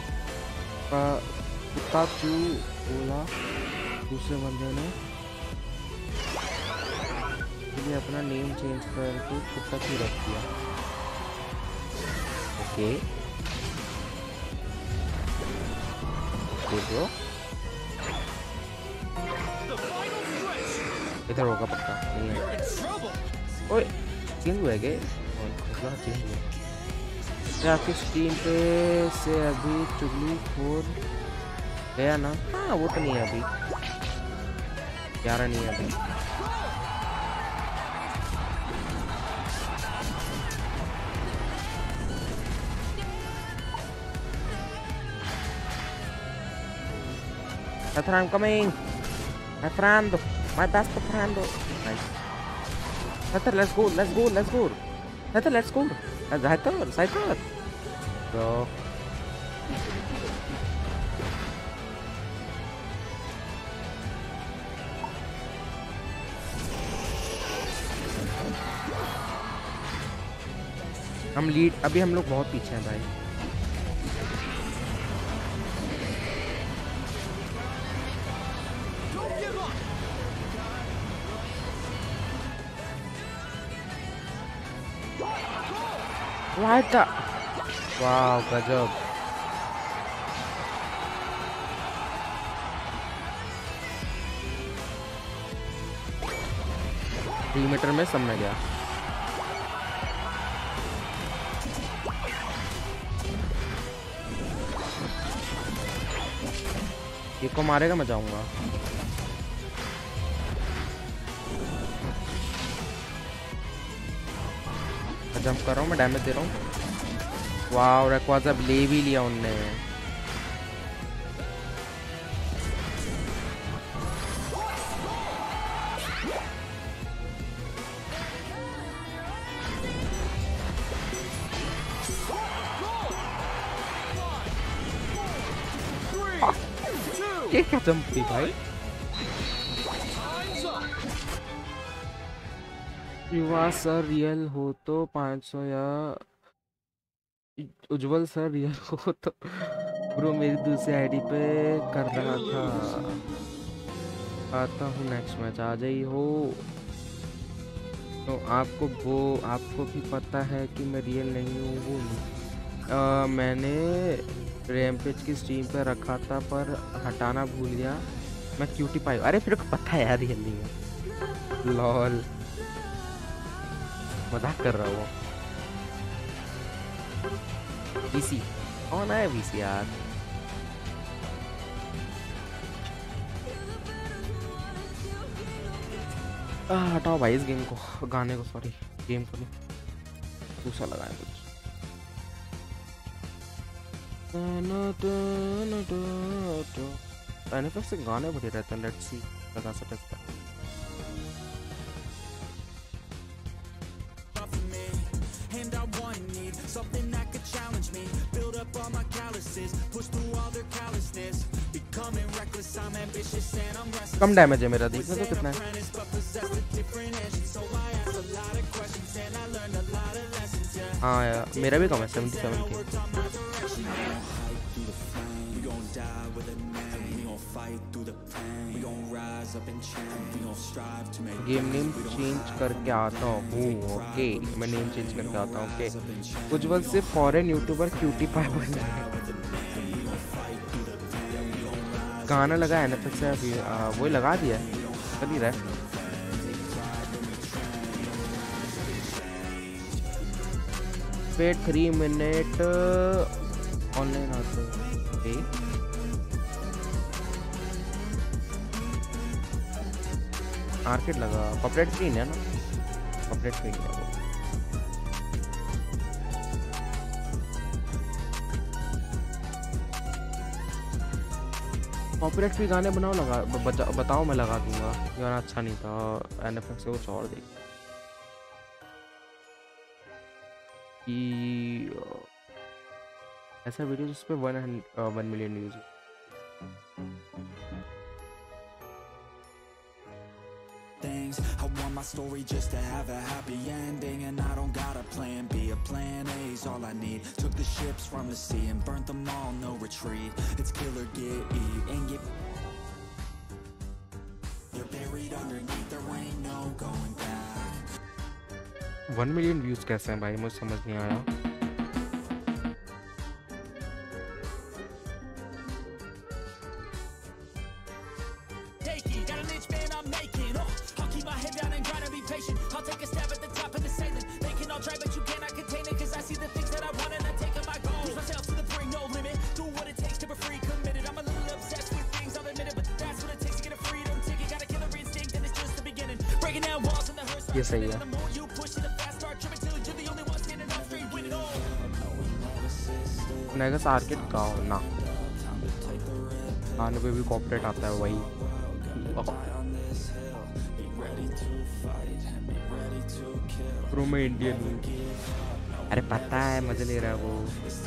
कुत्ता चू बोला, दूसरे बंदे ने इसलिए अपना नेम चेंज करके कुत्ता चू रख दिया। ओके देखो इधर होगा पक्का नहीं है। ओए चेंज हुआ है क्या? चेंज हुआ क्या आपकी स्टीम पे से अभी चुगली खोर गया ना? हाँ वो तो नहीं है अभी, ग्यारह नहीं है अभी। I'm coming, my friend, my best friend. Nice. Heather, let's go, let's go, let's go. Heather, let's go. Heather, Heather. Go. हम लीड अभी हम लोग बहुत पीछे हैं भाई। What the? Wow, गजब। तीन मीटर में सब में गया। ये को मारेगा मैं जाऊंगा। जंप कर रहा हूँ मैं, डैमेज दे रहा हूँ। वाव रेक्वाजा ले भी लिया उनने। ये क्या जंप थी भाई? युवा सर रियल हो तो पाँच सौ या उज्जवल सर रियल हो तो ब्रो मेरी दूसरी आईडी पे कर रहा था। आता हूँ नेक्स्ट मैच आ जाई हो तो आपको वो आपको भी पता है कि मैं रियल नहीं हूँ वो नहीं। मैंने रैम्पेज की स्ट्रीम पे रखा था पर हटाना भूल गया। मैं क्यूटी पाई। अरे फिर को पता है यार रियल नहीं है। लॉल मजाक कर रहा हूँ। वीसी कौन है वीसी यार? आ, हटाओ भाई इस गेम को, गाने को, सॉरी गेम को नहीं, दूसरा लगाया कुछ। एनएफएस से गाने बढ़िया रहते हैं। लेट्स सी लगा सकते हैं। कम डैमेज है मेरा, देखना तो कितना है। हाँ यार मेरा भी कम है, सेवेंटी सेवन के। गेम नेम चेंज करके आता हूँ। ओके मैं नेम चेंज करके आता हूँ। ओके उज्जवल से फॉरेन यूट्यूबर क्यूटी पाई बन जाए। गाना लगा एनएफएक्स से अभी वही लगा दिया चल ही रहा है। वेट थ्री मिनट ऑनलाइन आते हैं। आर्केड लगा कॉपरेट फ्री है ना, कॉपरेट फ्री है वो। कॉपरेट फ्री गाने बनाओ लगा बचा, बताओ मैं लगा दूंगा। गाना अच्छा नहीं था एनएफएक्स से, कुछ और देख कि ऐसा वीडियो जिस पे one one million views. Things I want my story just to have a happy ending, and I don't got a plan B. A plan A's all I need. Took the ships from the sea and burnt them all, no retreat. It's kill or get eat and get. They're buried underneath, there ain't no going back. One million views कैसे हैं भाई, मुझे समझ नहीं आया। ये सही है। नेगस आर्केड का हो ना, आने पे भी कॉपरेट आता है वही। प्रो में इंडियन, अरे पता है मजे ले रहा है वो।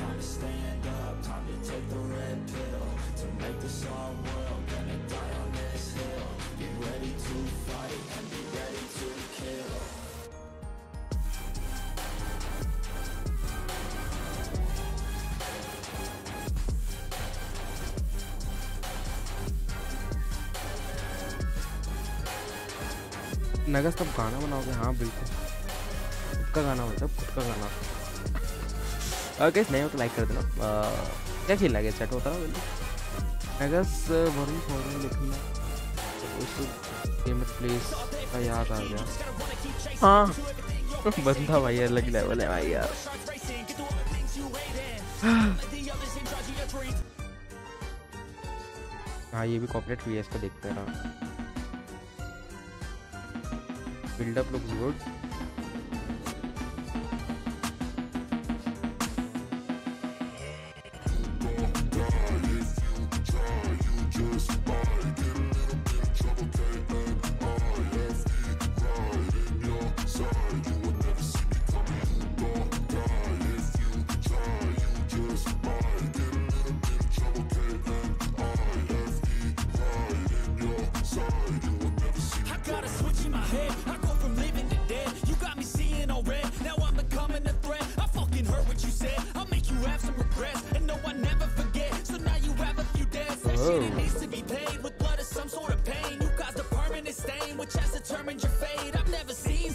नगस तब गाना बनाओगे? हाँ बिल्कुल, खुद का गाना मतलब खुद का गाना। अगर नहीं हो तो लाइक कर देना। क्या खेलना है चैट होता है नगस वरुण फॉरन लिखना उस फेमस प्लेस का याद आ गया। हाँ बंदा भाई अलग लेवल है भाई यार। हाँ ये भी कॉपरेट हुई है, इसको देखते हैं ना। Build up looks good.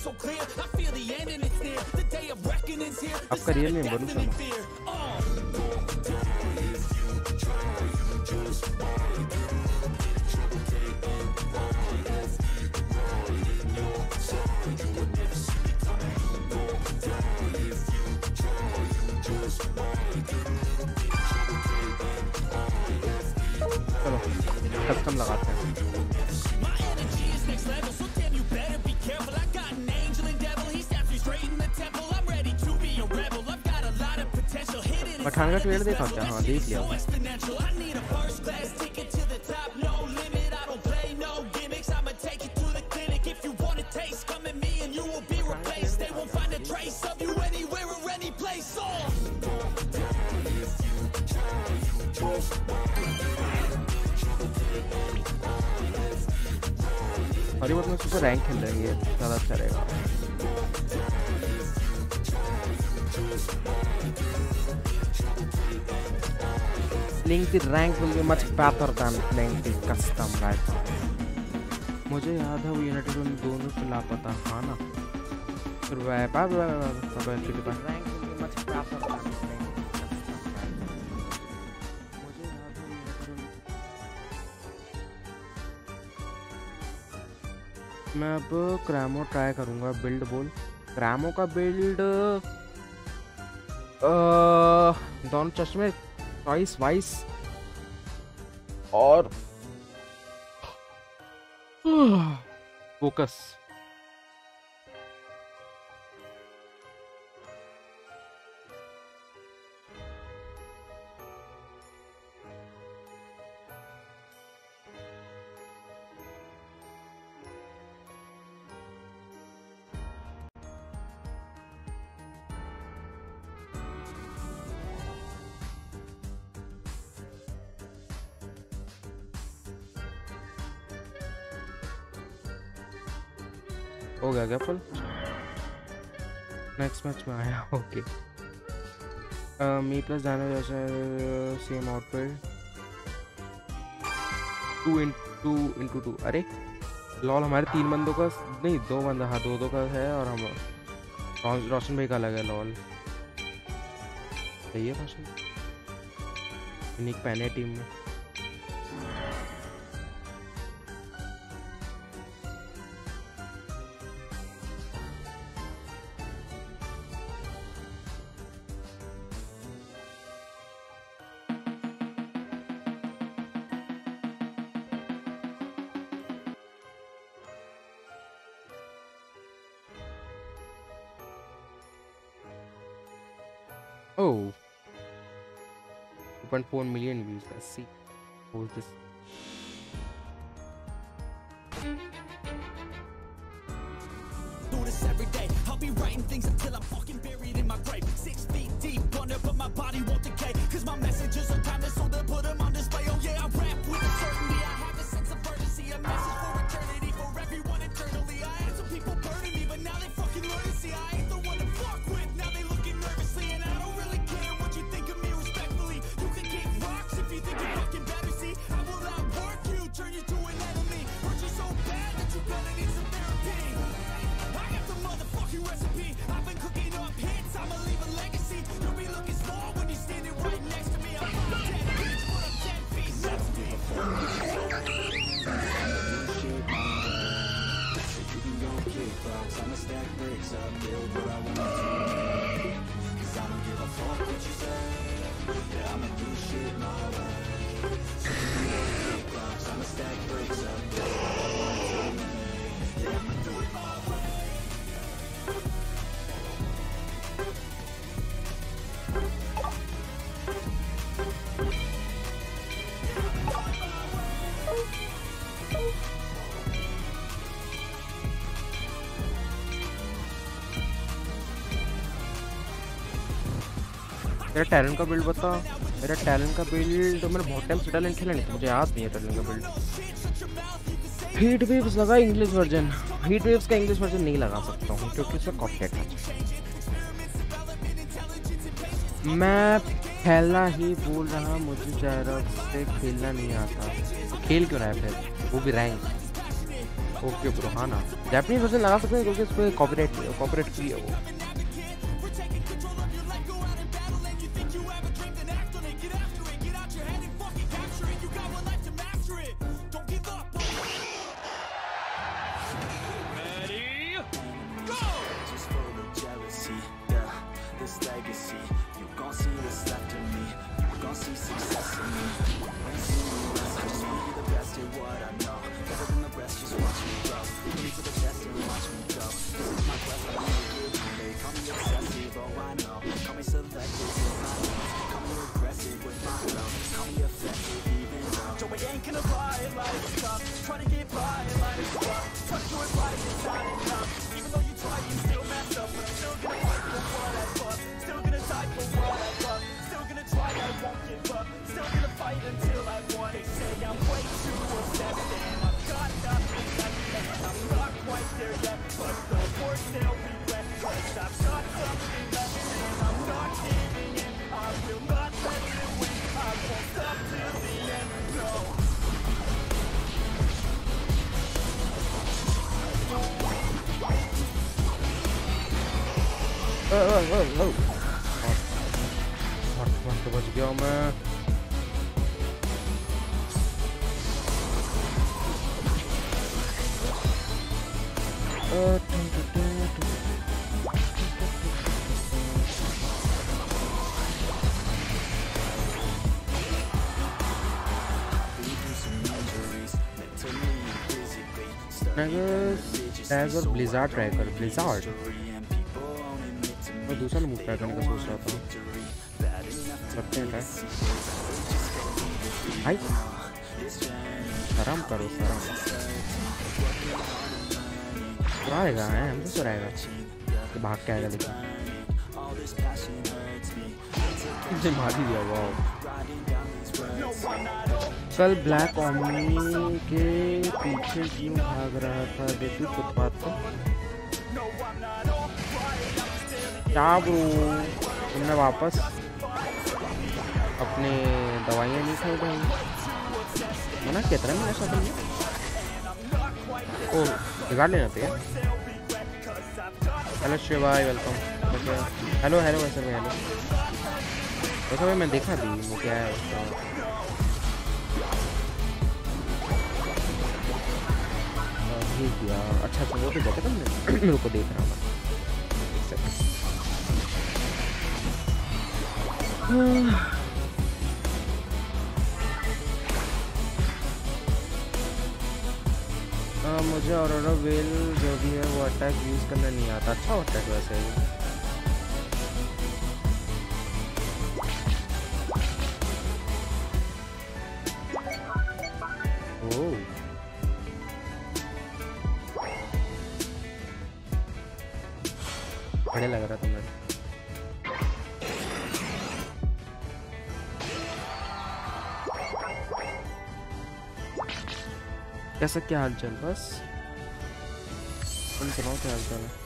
आपका रियल नेम बोलो शर्मा। चलो कस्टम लगाते हैं। पठान का ट्रेलर देखा क्या? हाँ देख लिया। और ये बात मैं सोचा रैंक खेल रही है ज़्यादा अच्छा रहेगा। Playing the rank will be much better than playing the custom right now. मुझे याद है वो यूनाइटेड उन दोनों से लापता हाँ ना। फिर वह बार बार सब ऐसे के पास rank will be much better than playing the custom right now. मुझे याद है यूनाइटेड मैं अब क्रैमो ट्राई करूँगा। बिल्ड बोल क्रैमो का बिल्ड दोनों चश्मे वाइस वाइस और फोकस। हो गया क्या फुल? नेक्स्ट मैच में आया। ओके मी प्लस जाने जैसे same outfit two in two into two. अरे लॉल हमारे तीन बंदों का नहीं दो बंदा हाँ दो दो का है और हम रोशन भाई का अलग है। लॉल सही है रोशन यूनिक पहने टीम में। Oh, two point four million views. Let's see. Who's this? Do this every day. I'll be writing things until I'm fucking buried in my grave. Six feet deep under, but my body won't decay. Cause my messages are timeless, so they'll put them on display. Oh yeah, I rap with a certainty. I have a sense of urgency, a message for eternity, for everyone internally. I had some people burning me, but now they fucking learn to see I ain't the one to fuck with. Now they looking nervously, and I don't really care what you think of me respectfully. You can kick rocks if you think you're fucking better. See, I will outwork you, turn you to an enemy. Hurt you so bad that you're gonna need some therapy. I got the motherfucking recipe. I've been cooking up hits, I'ma leave a legacy. You'll be looking small when you're standing right next to me. I'm not a dead bitch, but I'm ten feet next to me. You can go kick rocks, I'ma stack bricks up, build what I want to. Cause I don't give a fuck what you say. Yeah, I'ma do shit my way. So you can go kick rocks, I'ma stack bricks up, build what I want to. Yeah, I'ma do it my way. मेरा talent का build बता। मेरा talent का build तो मैंने बहुत time से talent खेला नहीं था, मुझे याद नहीं है टैलेंट का बिल्ड। हीट वेव्स लगा इंग्लिश वर्जन। हीट वेव्स का इंग्लिश वर्जन नहीं लगा सकता हूँ क्योंकि उसका कॉपीराइट है। मैं खेलना ही बोल रहा, मुझे जरा से खेलना नहीं आता। तो खेल क्यों रहा है फिर, वो भी रैंक? ओके ब्रो, हाँ ना, जापानीज वर्जन लगा सकते हैं क्योंकि उस पर कॉपीराइट कॉपीराइट फ्री है वो। तो बच गया मैं। टाइगर ब्लिज़ार्ड ट्राई कर, ब्लिज़ार्ड मैं दूसरा मूव ट्राई करने का सोच रहा था। करते हैं ट्राई भाई, आराम करो आराम। सुराएगा है हमसे, सुराएगा तो भाग के आएगा, लेकिन मुझे मार ही दिया। वाह, कल ब्लैक ओमनी के पीछे क्यों भाग रहा था बेटू फुटपाथ पर? क्या ब्रो, तुमने वापस अपने दवाइयाँ नहीं खाई भाई? मना किया था मेरे साथ में। ओ बिगाड़ लेना था यार। हेलो शिव भाई, वेलकम। हेलो हेलो वैसे भाई, हेलो वैसे भाई मैं देखा भी वो क्या है उसका। ठीक यार, अच्छा अच्छा वो तो देखा था मैंने, मेरे को देख रहा हूँ मैं। हाँ मुझे ऑरोरा वेल जो भी है वो अटैक यूज़ करना नहीं आता। अच्छा अटैक वैसे ही। ओह बढ़िया लग रहा था मेरे। कैसा क्या हाल चाल? बस तुम सुनाओ क्या हाल चाल है?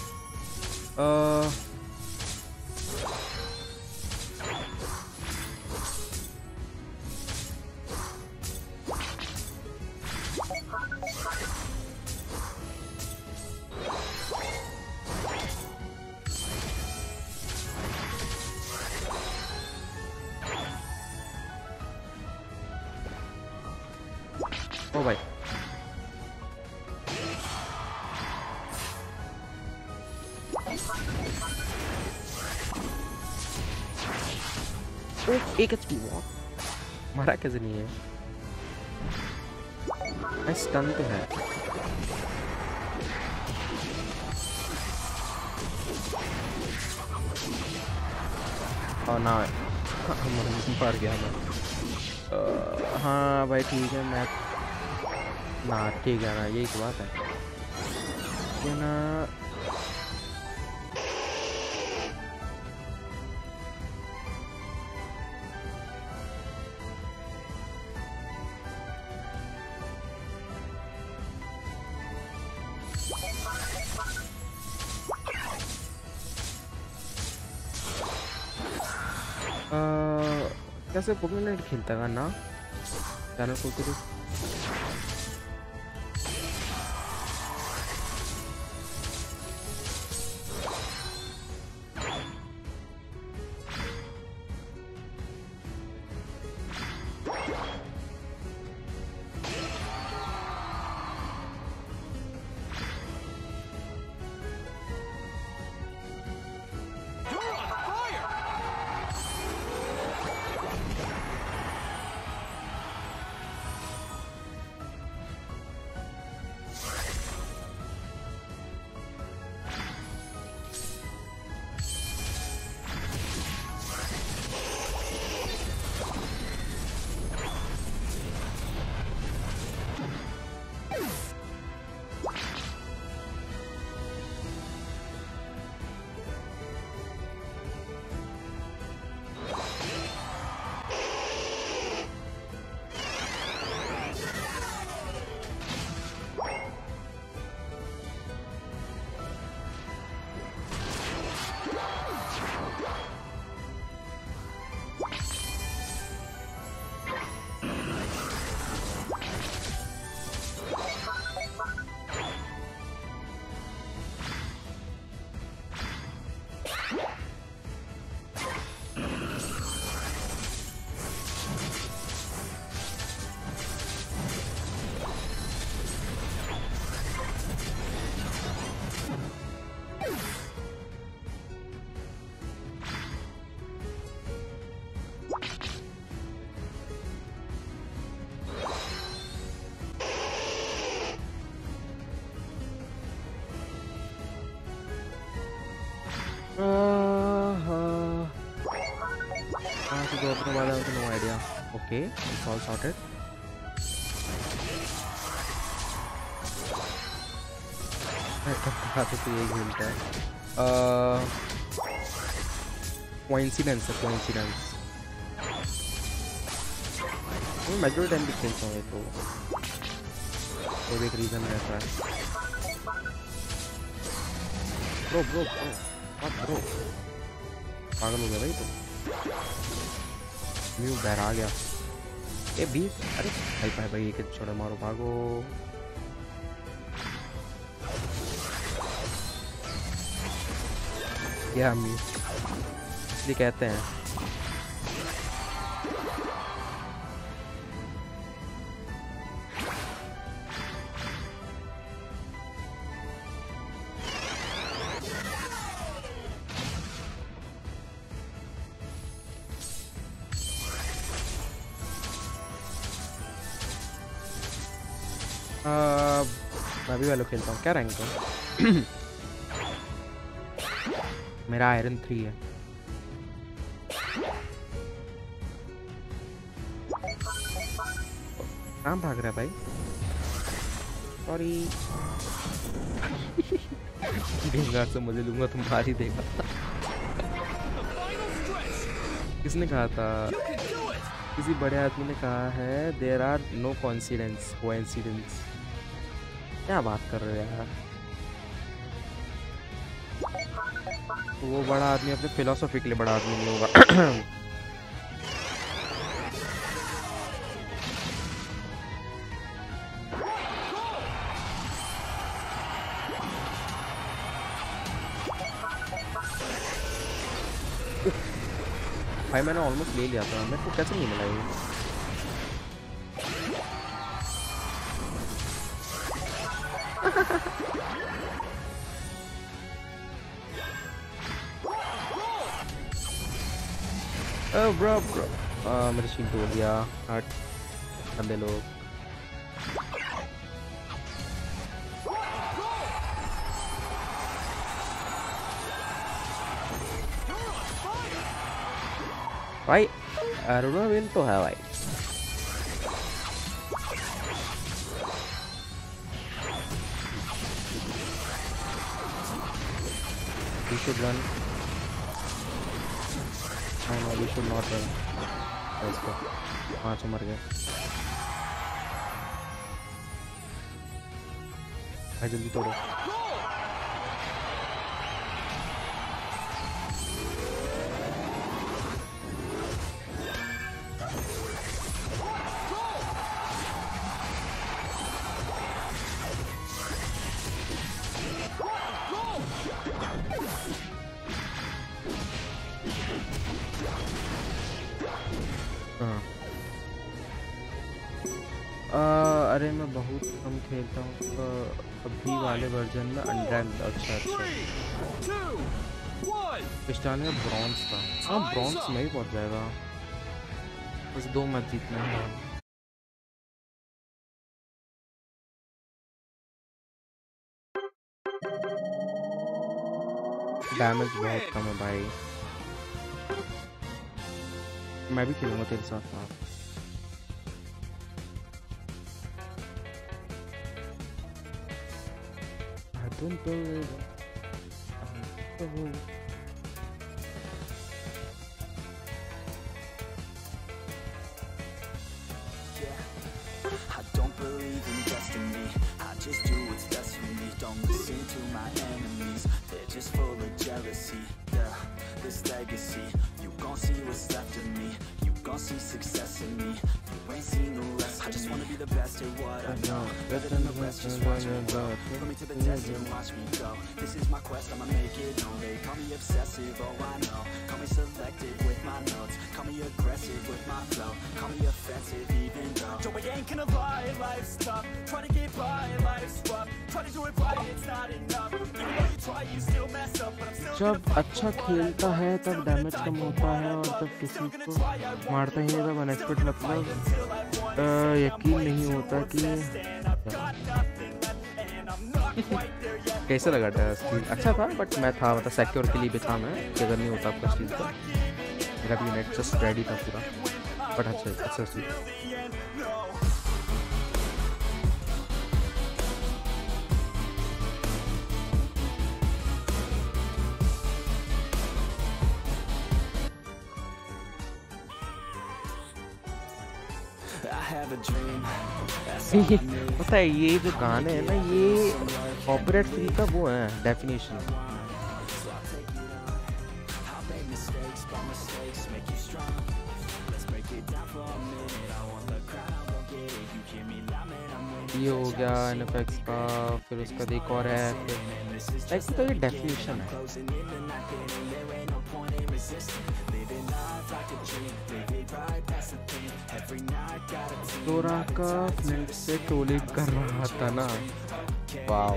ओ भाई एक एचपी मारा कैसे नहीं है? मैं स्टन तो है। और ना मर गया मैं। आ, हाँ भाई ठीक है, मैं ना ठीक है ना, यही तो बात है ये ना। कैसे पोकेमॉन खेलता है ना चैनल को करो। No idea. Okay, it's all sorted. तो ये खेलता है कोइंसिडेंस है कोइंसिडेंस मैं मेजर टाइम भी खेलता हूँ तो कोई भी एक रीज़न रहता है ब्रो ब्रो ब्रो मत ब्रो पागल हो गया भाई तो म्यू बैर आ गया ये भी अरे भाई भाई भाई एक छोड़ो मारो भागो क्या म्यू ये कहते हैं मैं भी वालों खेलता हूँ क्या रैंक है मेरा आयरन थ्री है कहाँ भाग रहा है भाई सॉरी देगा से मुझे लूंगा तुम मार ही देगा किसने कहा था किसी बड़े आदमी ने कहा है there are no coincidence coincidence क्या बात कर रहे हो यार वो बड़ा आदमी अपने फिलोसॉफी के लिए बड़ा आदमी नहीं होगा भाई मैंने ऑलमोस्ट ले लिया था मेरे को कैसे नहीं मिला ये Oh bro bro uh, मेरे शील्ड हो गया हट बंदे लोग भाई अरुणा विन तो है भाई we should run no no we should not run let's go पांच मर गए भाई जल्दी तोड़ो अरे मैं बहुत कम खेलता हूँ तो अभी वाले वर्जन में अनरैंक्ड अच्छा अच्छा पिस्टाने में ब्रॉन्ज था हाँ ब्रॉन्ज में ही पहुँच जाएगा बस दो मैच जीतने हैं डैमेज बहुत कम है भाई मैं भी खेलूंगा तेरे साथ ना Don't believe it. Yeah, I don't believe in destiny. I just do what's best for me. Don't listen to my enemies. They're just full of jealousy. Yeah, this legacy. You gon' see what's left of me. You gon' see success in me. You ain't seen the rest. I just wanna be the best at what I know, better than the rest, just watch me grow. Put me to the test and watch me go. This is my quest, I'ma make it known. They call me obsessive, oh I know. Call me selective with my notes. Call me aggressive with my flow. Call me offensive even though Joe, I ain't gonna lie, life's tough. Try to get by, life's rough. Try to do it right, it's not enough. Even though you try, you still mess up. But I'm still जब अच्छा खेलता है तब damage कम होता है और जब किसी को मारता ही नहीं तब अनएक्सपेक्टेड मतलब अ, यकीन नहीं होता कि कैसे लगा था स्टील अच्छा था बट मैं था मतलब सिक्योर के लिए भी था मैं कि अगर नहीं होता आपका स्टील का मेरा भी यूनिट जस्ट रेडी था पूरा बट अच्छा अच्छा स्टील पता है ये जो गाने हैं ना ये कॉपीराइट फ्री का वो है डेफिनेशन ये हो गया एनएफएक्स का फिर उसका एक और है फिर लाइक तो ये डेफिनेशन है डोरा का फ्लिंट से ट्रोलिंग कर रहा था ना वाव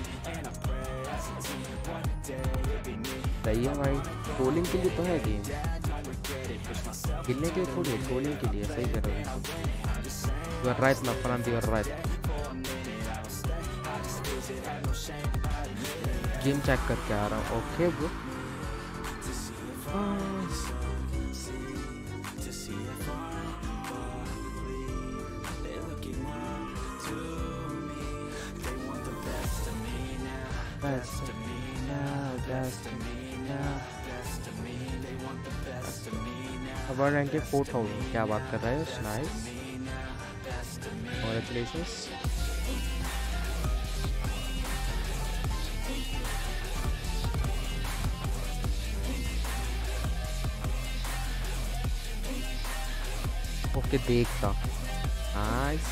सही है भाई ट्रोलिंग के लिए तो है गेम खेलने के लिए थोड़ी ट्रोलिंग के लिए सही कर रहे हो यू आर राइट ना Farhan you are right game check करके आ रहा हूँ okay bro best of me now, best of me now, best of me. They want the best of me now. अब रैंक के फोर थाउजेंड क्या बात कर रहा है नाइस कांग्रेचुलेशंस ओके देखता नाइस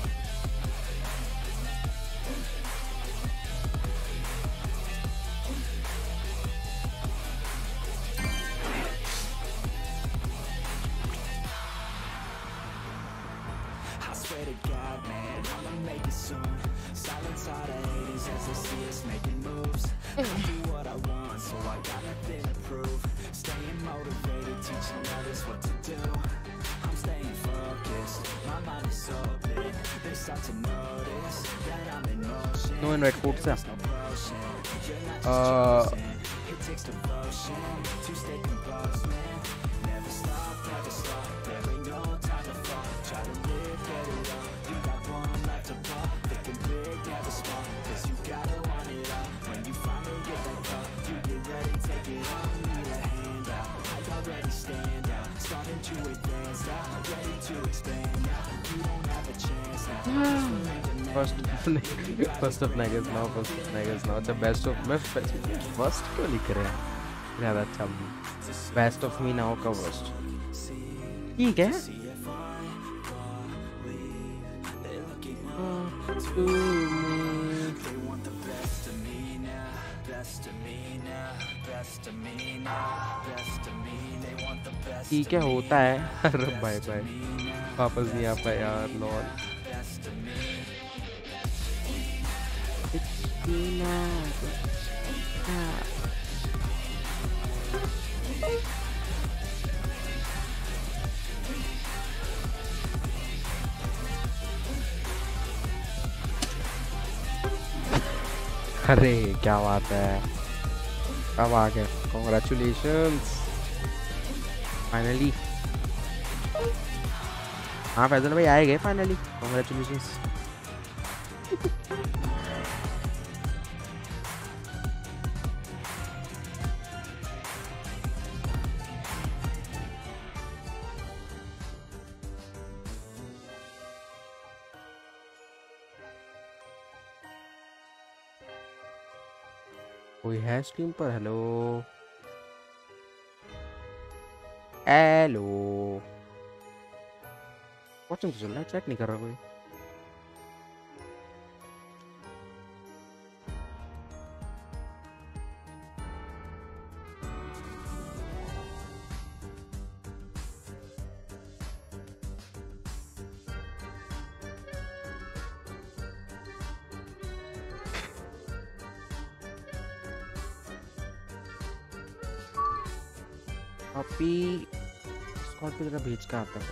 No invite code से uh, First, first of Nagas now, first of Nagas now. The best of मैं first क्यों लिख रहे हैं? ज़्यादा अच्छा best of me now का worst. ठीक है? ठीक है होता है. अरे बाय बाय. वापस नहीं आ पाया यार लॉल. अरे क्या बात है अब आ गए कॉन्ग्रेचुलेशंस फाइनली हाँ फैजल भाई आए गए फाइनली कॉन्ग्रेचुलेशंस कोई है स्ट्रीम पर हेलो हेलो वॉचिंग तो चल रहा है, चेक नहीं कर रहा कोई। अभी स्कॉट पे जरा भेज का आता है।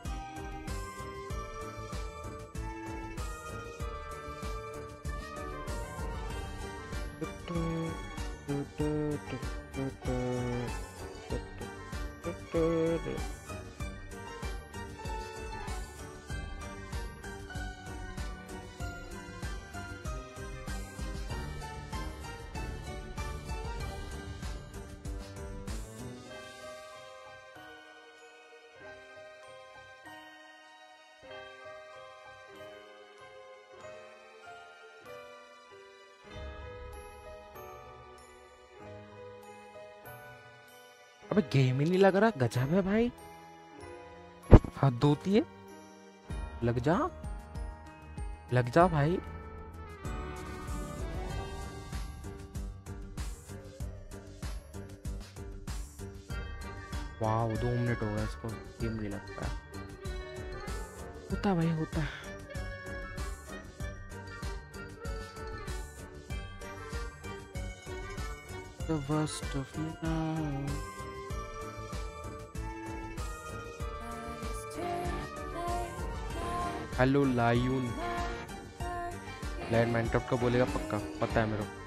अबे गेम ही नहीं लग रहा, गजब है भाई, हद होती है। लग जा लग जा भाई। वाह, दो मिनट हो गए इसको, गेम नहीं लगता। होता भाई होता। The worst of me now. Hello लायून, लैंड माइनक्राफ्ट का बोलेगा पक्का, पता है मेरे को।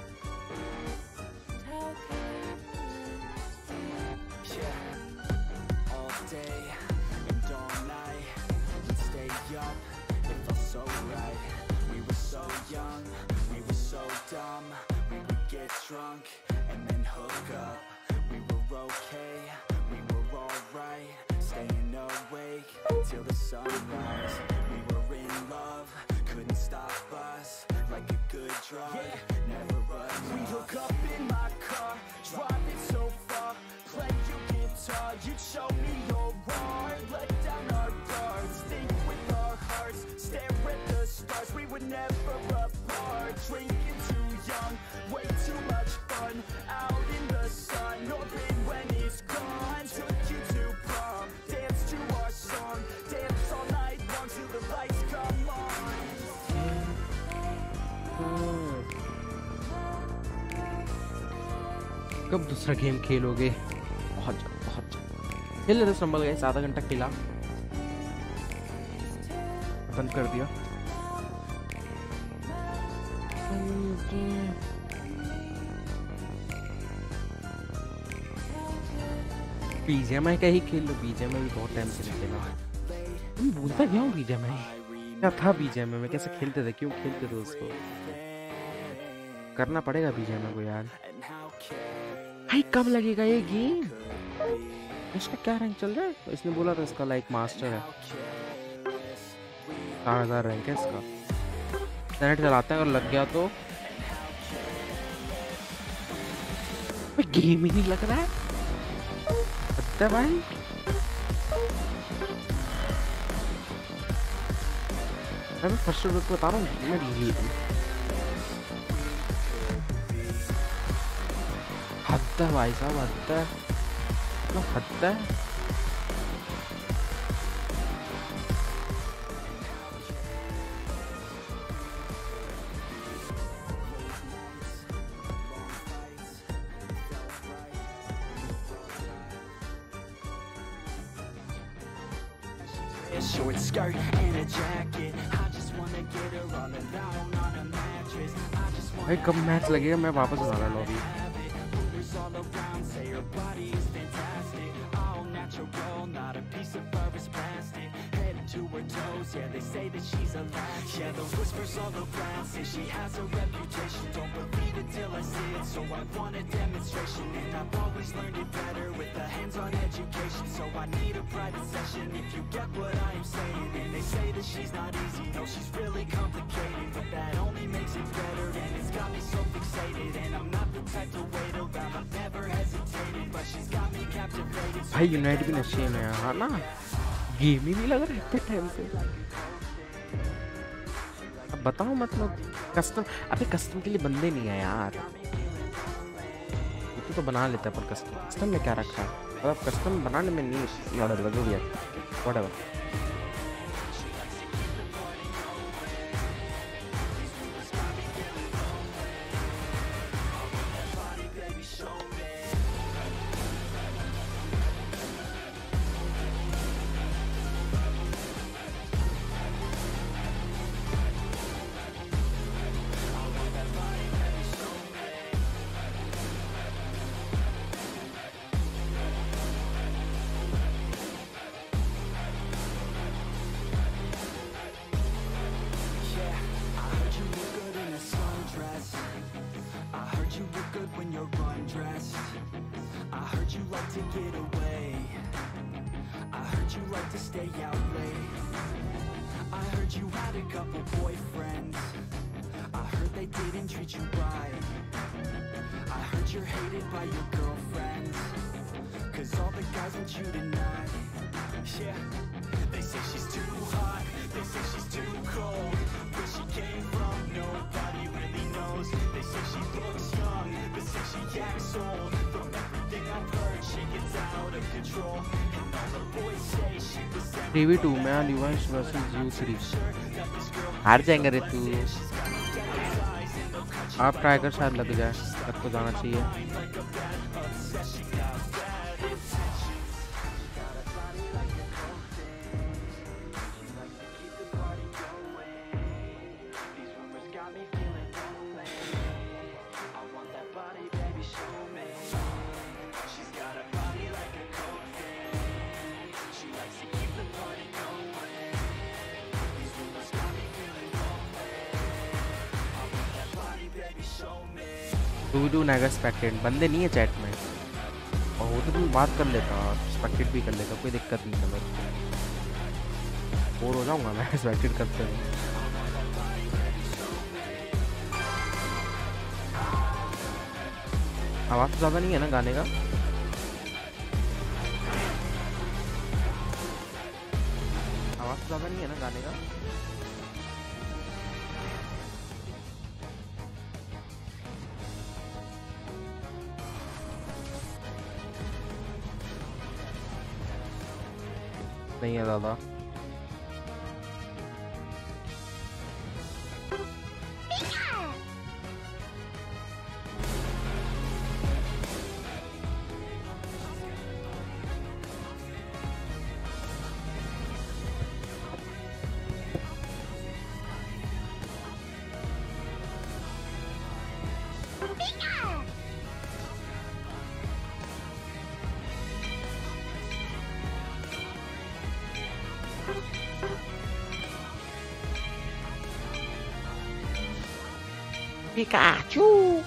Till the sunrise, we were in love, couldn't stop us, like a good drug, never enough. We hook up in my car, driving so far, play your guitar, you'd show me your heart, let down our guards, think with our hearts, stare at the stars, we were never apart, drinking too young, way too much fun, out in the sun, orbit when it's gone, took you to prom, dance to our song, dance all night long till the lights come on. कब दूसरा game खेलोगे? बहुत बहुत खेल लेते संभल गए, आधा घंटा खेला, बंद कर दिया। बीजेएमआई का ही खेल लो, बीजेएमआई भी बहुत टाइम से नहीं खेला। तुम भूलता क्या हूँ बीजेएमआई क्या था? बीजेएमआई में कैसे खेलते थे, क्यों खेलते थे उसको? करना पड़ेगा बीजेएमआई को यार। भाई कब लगेगा ये गेम? इसका क्या रैंक चल रहा है? इसने बोला था इसका लाइक मास्टर है, चार हजार रैंक है इसका। इंटरनेट चलाते हैं, अगर लग गया तो। गेम ही नहीं लग रहा है अच्छा भाई। मैं फर्स्ट शॉट को बता रहा हूँ, मैं ली हद है भाई साहब, हद है, तो हद है। Short skirt and a jacket. I just wanna get her all alone on a mattress. I just भाई wanna कब मैच लगेगा? मैं वापस आ रहा lobby. Hooters all around say her body is fantastic. All natural, not a piece of fur is plastic. Head to her toes, yeah, they say that she's a latch. Yeah, the whispers all around say she has a reputation. Don't believe it till I see it, so I want a demonstration. And I've always learned it better with a hands-on education. So I need a private session if you get what I am saying. And they say that she's not easy, no, she's really complicated. But that only makes it better, and it's got me so fixated. And I'm not the type to wait around, I've never hesitated. But she's got me captivated. भाई unite भी नशे में है, हाँ ना? Game ही नहीं लग रहा है इतने टाइम से। अब बताओ मतलब कस्टम, अबे कस्टम के लिए बंदे नहीं है यार। तू तो बना लेता पर कस्टम, कस्टम में क्या रखा है मतलब, कस्टम बनाने में नहीं लड़ लगे हुए व्हाटएवर। थ्री वी टू में लिवांश वर्सेस यू थ्री हार जाएंगे रे तू। आप ट्राई कर, शायद लग जाए, लग तो जाना चाहिए। टू वी टू नेगा स्पेक्टेड बंदे नहीं है चैट में, और वो तो तुम बात कर लेता और स्पेक्टेड भी कर लेता, कोई दिक्कत नहीं है। मैं बोर हो जाऊंगा मैं स्पेक्टेड करते हुए। आवाज़ तो ज़्यादा नहीं है ना गाने का? आवाज़ तो ज़्यादा नहीं है ना गाने का? नहीं है ज़्यादा। Pikachu!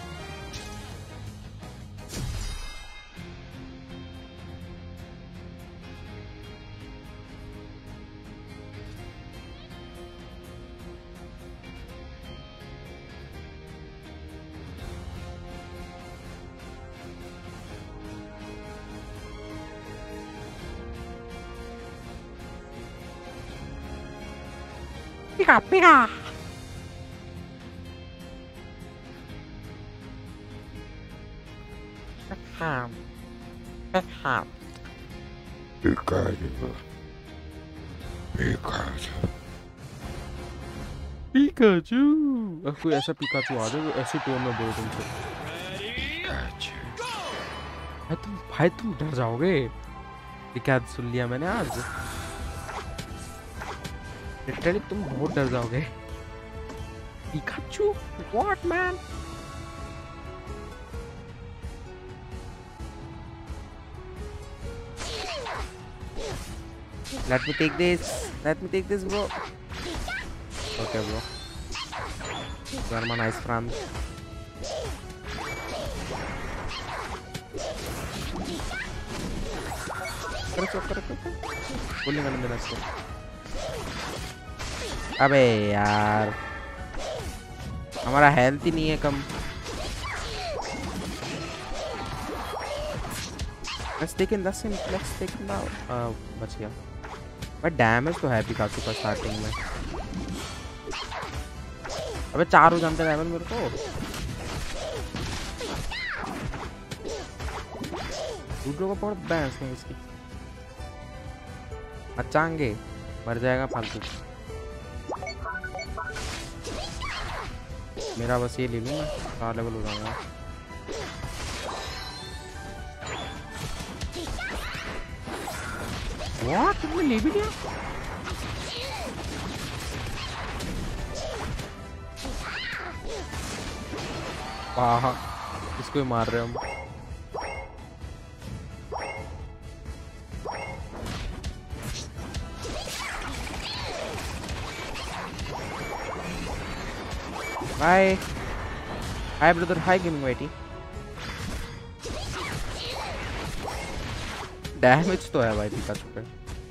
Pika, Pika! Ham. Ham. Pikachu. Pikachu. Pikachu. अब कोई ऐसा पिकाचू आ जाए ऐसे टोन में बोल तुमसे। भाई तुम भाई तुम डर जाओगे। ये क्या सुन लिया मैंने आज? लिटरली तुम बहुत डर जाओगे। Pikachu? What man? Let me take this. Let me take this, bro. Okay, bro. You are my nice friend. करो चुप करो चुप बोलने वाले मेरा इसको। अबे यार हमारा हेल्थ ही नहीं है कम। Let's take in the sim. Let's take him out. Uh, बच गया। भाई डैमेज तो है पिकाचू का स्टार्टिंग में। अबे चार हो जानते डैमेज मेरे को। दूसरों को पकड़ बैंस नहीं इसकी। अचांगे मर जाएगा फालतू। मेरा बस ये ले लूँ मैं, चार लेवल हो जाऊंगा। वाह तुमने ले भी लिया। वाह इसको ही मार रहे हम। Hi hi brother, hi gaming वाइटी। डैमेज तो है भाई पिकाचू पे।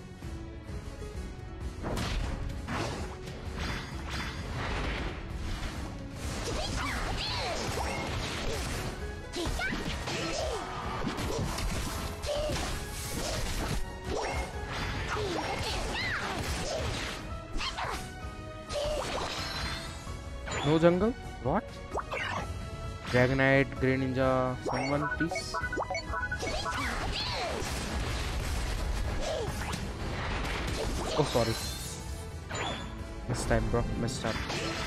No jungle? What? Dragonite, Grey Ninja, someone please? Oh sorry. Missed time bro, missed up.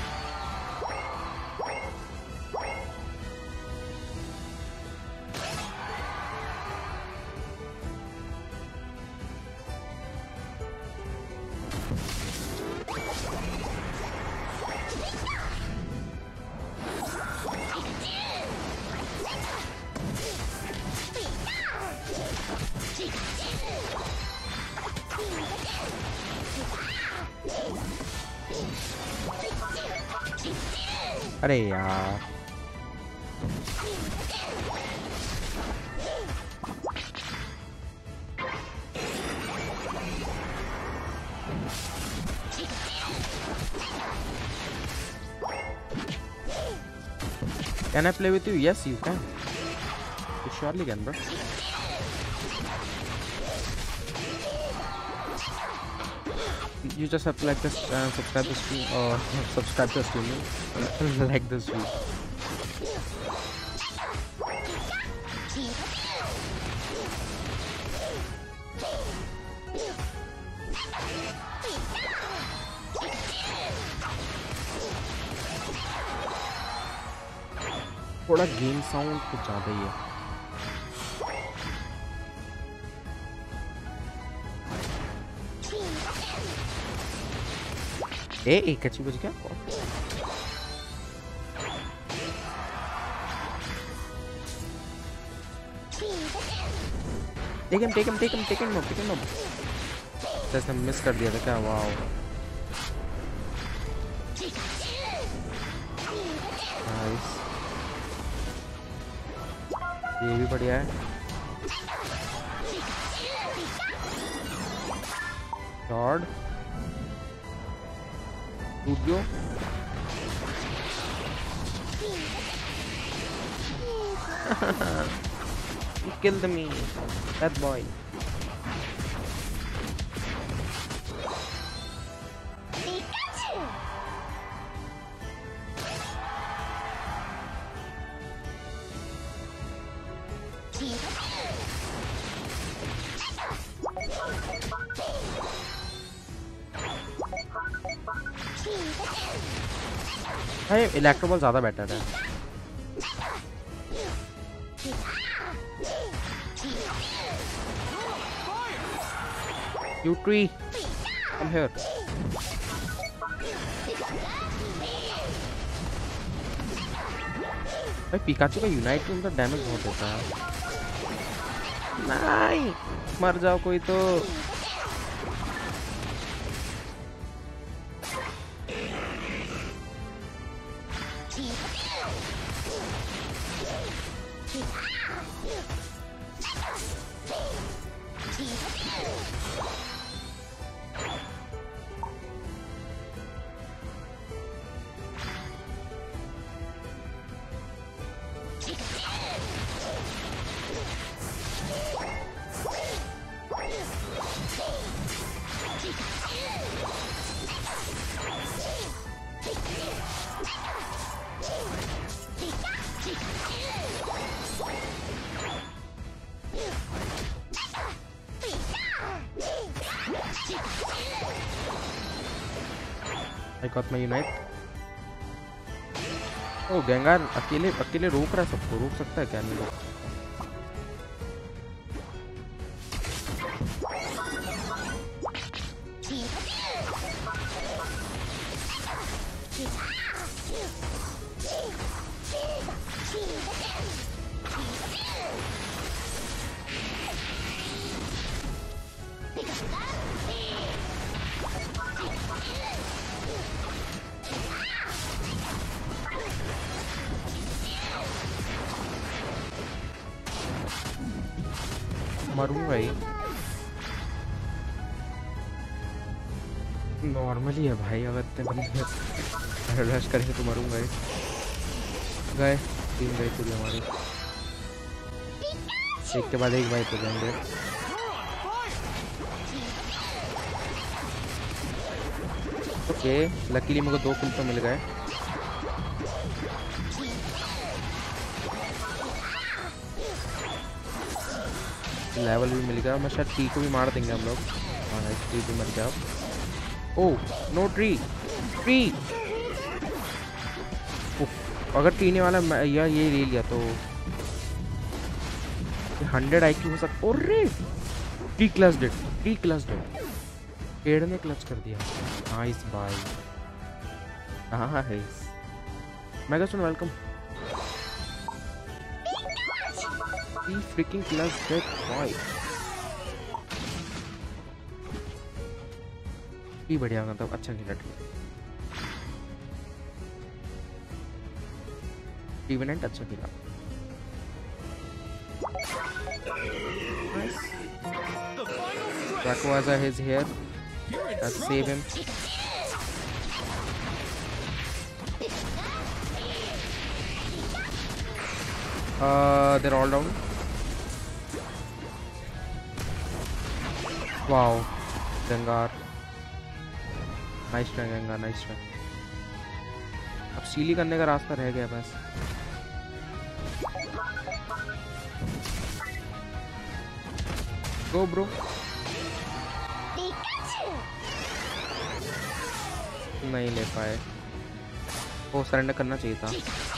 अरे यार Can I play with you? Yes, you can. You surely can, bro. You just have to like this, uh, subscribe the stream, or subscribe to the stream, like this stream. थोड़ा game sound कुछ ज़्यादा ही है। ए एक कच्ची बज गया। Take him take him take him take him take him जैसे मिस कर दिया था क्या। वाओ नाइस, ये भी बढ़िया है। शॉट टूट गयो। You killed me, that boy. भाई इलेक्ट्रो बॉल ज़्यादा बेटर है। You tree, come here. भाई पिकाचू का यूनाइट में तो डैमेज बहुत होता है। नहीं मर जाओ कोई तो। I got my unite. Oh Gengar अकेले अकेले रोक रहा है सबको, रोक सकता है क्या? नहीं रोक। मरूंगा ही, नॉर्मली है भाई। अगर तेरे रश करेंगे तो मरूंगा ही। गए तीन गए पूरी हमारे, एक के बाद एक बाइक हो जाएंगे। ओके लकीली मेरे को दो किल तो मिल गए। लेवल भी मिल गया। मैं शायद टी को भी मार देंगे हम लोग। हाँ नाइस, टी भी मर गया। Oh no tree, tree. अगर टीने वाला या ये ले लिया तो हंड्रेड आई क्यू हो सकता। अरे T clutch dead, T clutch dead. पेड़ ने क्लच कर दिया। Nice bye. हाँ है megastone welcome. He freaking clutch that boy. ही बढ़िया, मतलब अच्छा खेला इवेंट, अच्छा खेला। Nice. Rayquaza is here. Let's save him. Uh, they're all down. Wow, Gengar. Nice try, Gengar. Nice try. अब सीली करने का रास्ता रह गया बस। Go bro. नहीं ले पाए। वो सरेंडर करना चाहिए था।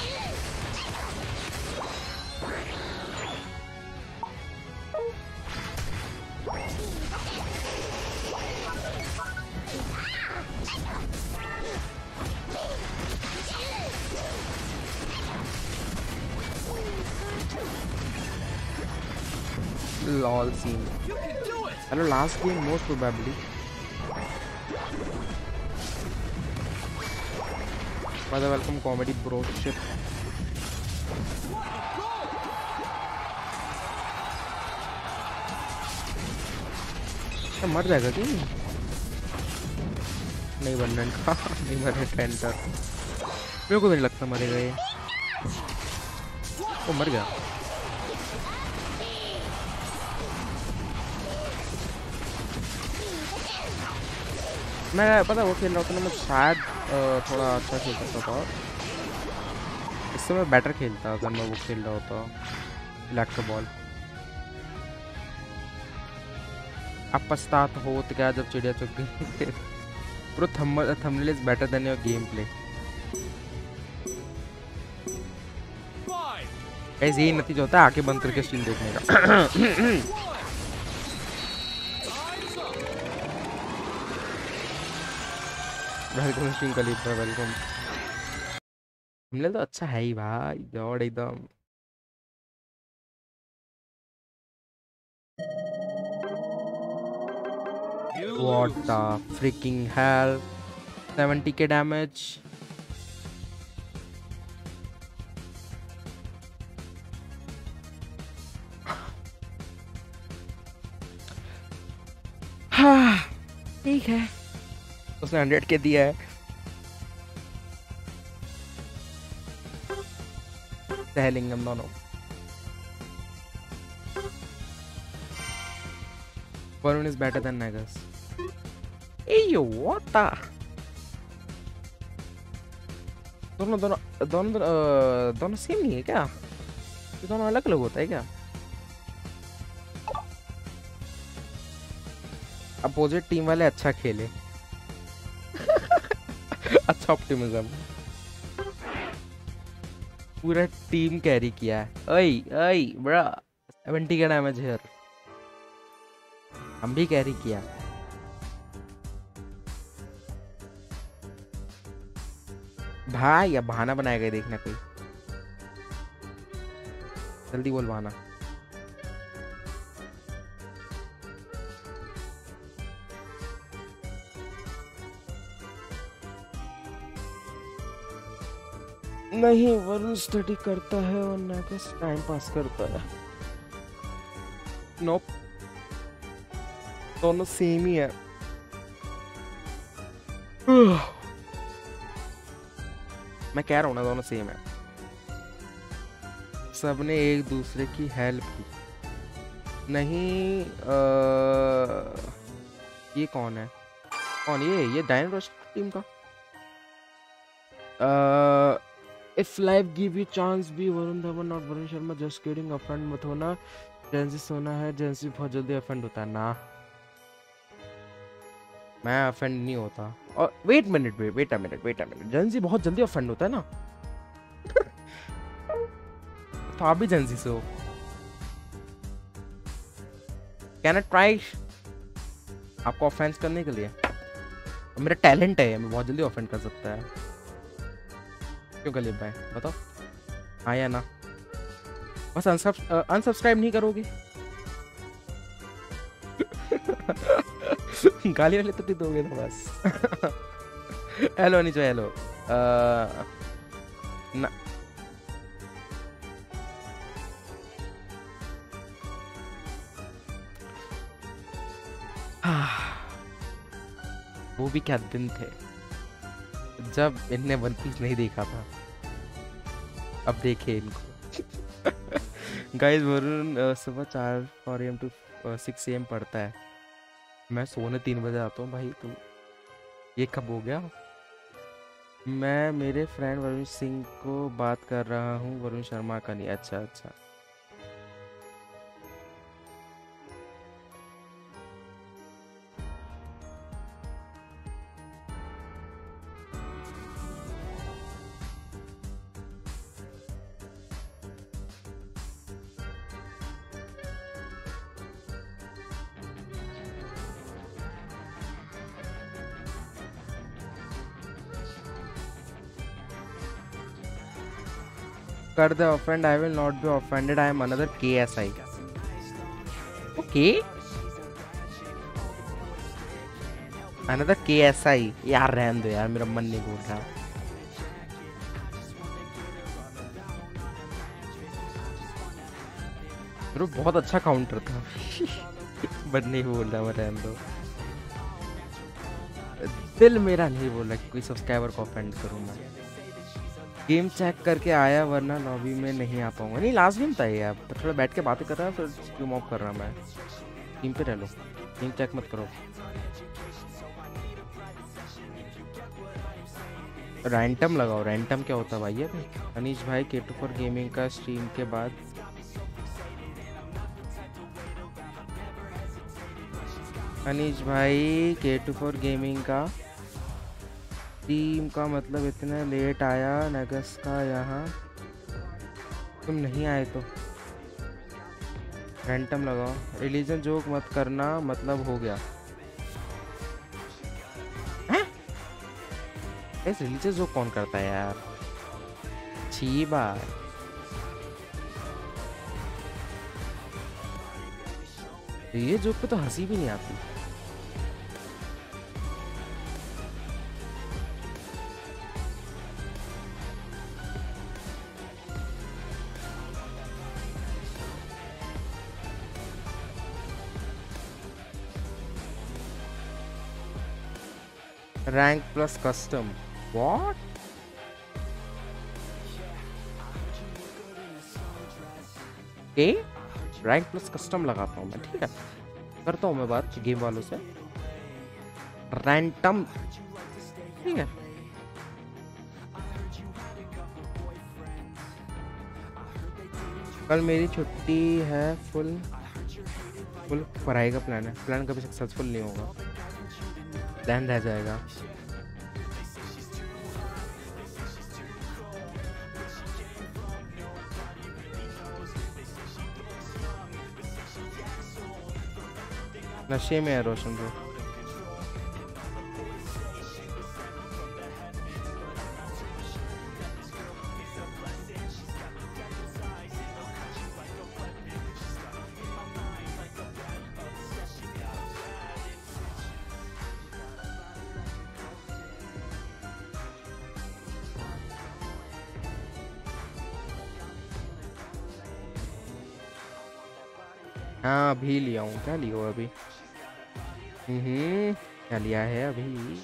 Lol scene. Hello, last game most probably. Father, welcome comedy bro ship. तो मर जाएगा कि नहीं? बनने का नहीं मरे टेंटर। मेरे को नहीं लगता मरेगा ये। वो मर गया। मैं पता वो खेल रहा था ना, मैं शायद थोड़ा अच्छा खेल सकता था। इससे मैं बेटर खेलता अगर मैं वो खेल रहा होता इलेक्ट्रो बॉल। अब पछतात हो तो क्या जब चिड़िया चुग गई। Bro thumbnail is better than your gameplay. ऐसे यही नतीजा होता है आके बंद करके स्ट्रीम देखने का। वेलकम स्ट्रीम का लीड पर वेलकम। हमने तो अच्छा है ही भाई, दौड़ एकदम। What the freaking hell? seventy K damage. हाँ ठीक है, उसने हंड्रेड के दिया है। सहेलेंगे हम दोनों। Varun is better than Nagas. Hey yo, what the? दोनों दोनों दोनों दोनों सेम नहीं है क्या? ये दोनों अलग अलग होता है क्या? अपोजिट टीम वाले अच्छा खेले। अच्छा ऑप्टिमिज्म, पूरा टीम कैरी किया है। ओए ओए ब्रा, सेवेंटी का डैमेज है, हम भी कैरी किया। भाई अब बहाना बनाएगा देखना कोई, जल्दी बोल बहाना। नहीं, वरुण स्टडी करता है और नागस टाइम पास करता है। नोप, दोनों सेम ही है। मैं कह रहा हूँ ना, दोनों सेम है। सबने एक दूसरे की हेल्प की। नहीं आ, ये कौन है? कौन ये? ये डायनासोर टीम का। आ, If life give you chance, be Varun Dhawan not Varun Sharma, just kidding, offend मत होना। जेंसी सोना है, जेंसी बहुत जल्दी offend होता है ना। मैं offend नहीं होता। और wait minute, wait wait a minute, wait a minute, जेंसी बहुत जल्दी offend होता है ना। तो आप भी जेंसी से हो। Can I try? आपको offense करने के लिए मेरा टैलेंट है, मैं बहुत जल्दी offend कर सकता है। क्यों गलीब भाई बताओ, हाँ या ना? बस अनसब्सक्राइब नहीं करोगे? गाली वाले तो नहीं दोगे ना बस। हेलो नीचो, हेलो ना। वो भी क्या दिन थे जब इनने वन पीस नहीं देखा था, अब देखे इनको। गाइस वरुण सुबह चार four AM to six AM पढ़ता है, मैं सोने तीन बजे आता हूँ भाई। तुम ये कब हो गया? मैं मेरे फ्रेंड वरुण सिंह को बात कर रहा हूँ, वरुण शर्मा का नहीं। अच्छा अच्छा, कर दे offend, I will not be offended, I am another K S I. Okay, another K S I. यार रहने दो यार, मेरा मन नहीं बोल रहा। मेरा बहुत अच्छा काउंटर था। बट नहीं बोल रहा, मैं रहने दो। दिल मेरा नहीं बोल रहा कि कोई सब्सक्राइबर को ऑफेंड करूँ मैं। गेम चेक करके आया वरना लॉबी में नहीं आ पाऊंगा। नहीं लास्ट गेम था ये, अब तो थोड़ा बैठ के बातें कर रहा है, फिर गेम ऑफ कर रहा मैं। टीम पे रह लो, गेम चेक मत करो। रैंटम लगाओ। रैंटम क्या होता है भाई? ये अनीश भाई के टू फोर गेमिंग का स्ट्रीम के बाद अनीश भाई के टू फोर गेमिंग का टीम का मतलब इतना लेट आया नगस का यहाँ, तुम नहीं आए तो रैंटम लगाओ। रिलीजन जोक मत करना, मतलब हो गया। ऐसे रिलीजन जोक कौन करता है यार? अच्छी बात। ये जोक पे तो हंसी भी नहीं आती। Rank plus custom, what? A rank plus custom लगाता हूँ मैं, ठीक है? करता हूँ मैं बात गेम वालों से। रैंडम, ठीक है? कल मेरी छुट्टी है, फुल फुल पढ़ाई का प्लान है। प्लान कभी सक्सेसफुल नहीं होगा, प्लान रह जाएगा। नशे में है रोशन ब्रो। हाँ अभी लिया हूँ। क्या लिया हो अभी? हम्म क्या लिया है अभी?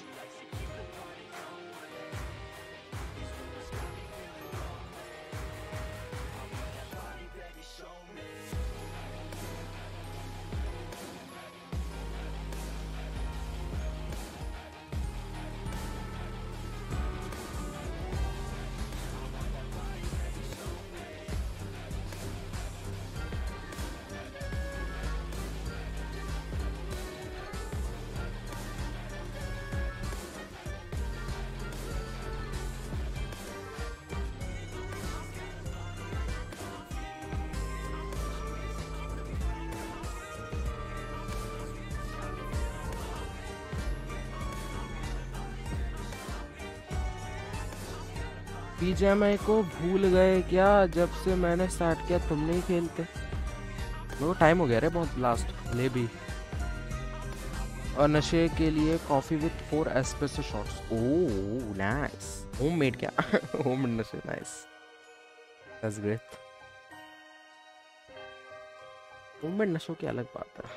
बीजेएमआई को भूल गए क्या? जब से मैंने स्टार्ट किया तुम नहीं खेलते। वो टाइम हो गया रे बहुत लास्ट ले भी। और नशे के लिए coffee with four espresso shots. Oh nice. Homemade क्या? होममेड नशे नाइस। That's great. होममेड नशों की अलग बात है।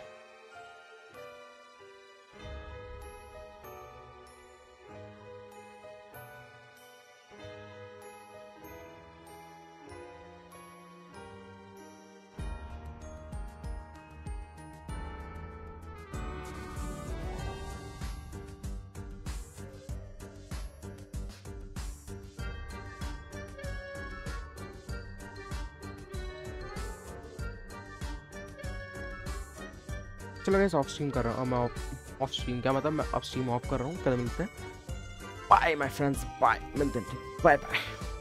चलो गाइस ऑफ स्ट्रीम कर रहा हूँ मैं। ऑफ स्ट्रीम क्या मतलब, मैं ऑफ स्ट्रीम ऑफ कर रहा हूँ। कल मिलते हैं। Bye my friends, bye. मिलते हैं। Bye bye.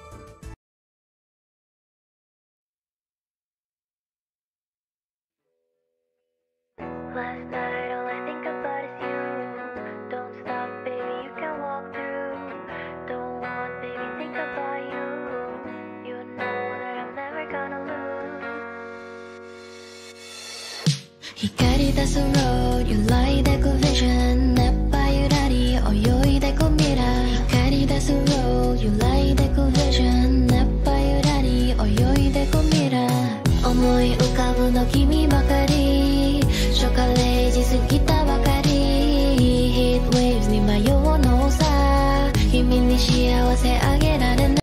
光出す road 揺らいでく vision 熱波ゆらり泳いでく未来。光出す road 揺らいでく vision 熱波ゆらり泳いでく未来。思い浮かぶの君ばかり。初夏零時過ぎたばかり。 Heat waves に迷うのさ。君に幸せ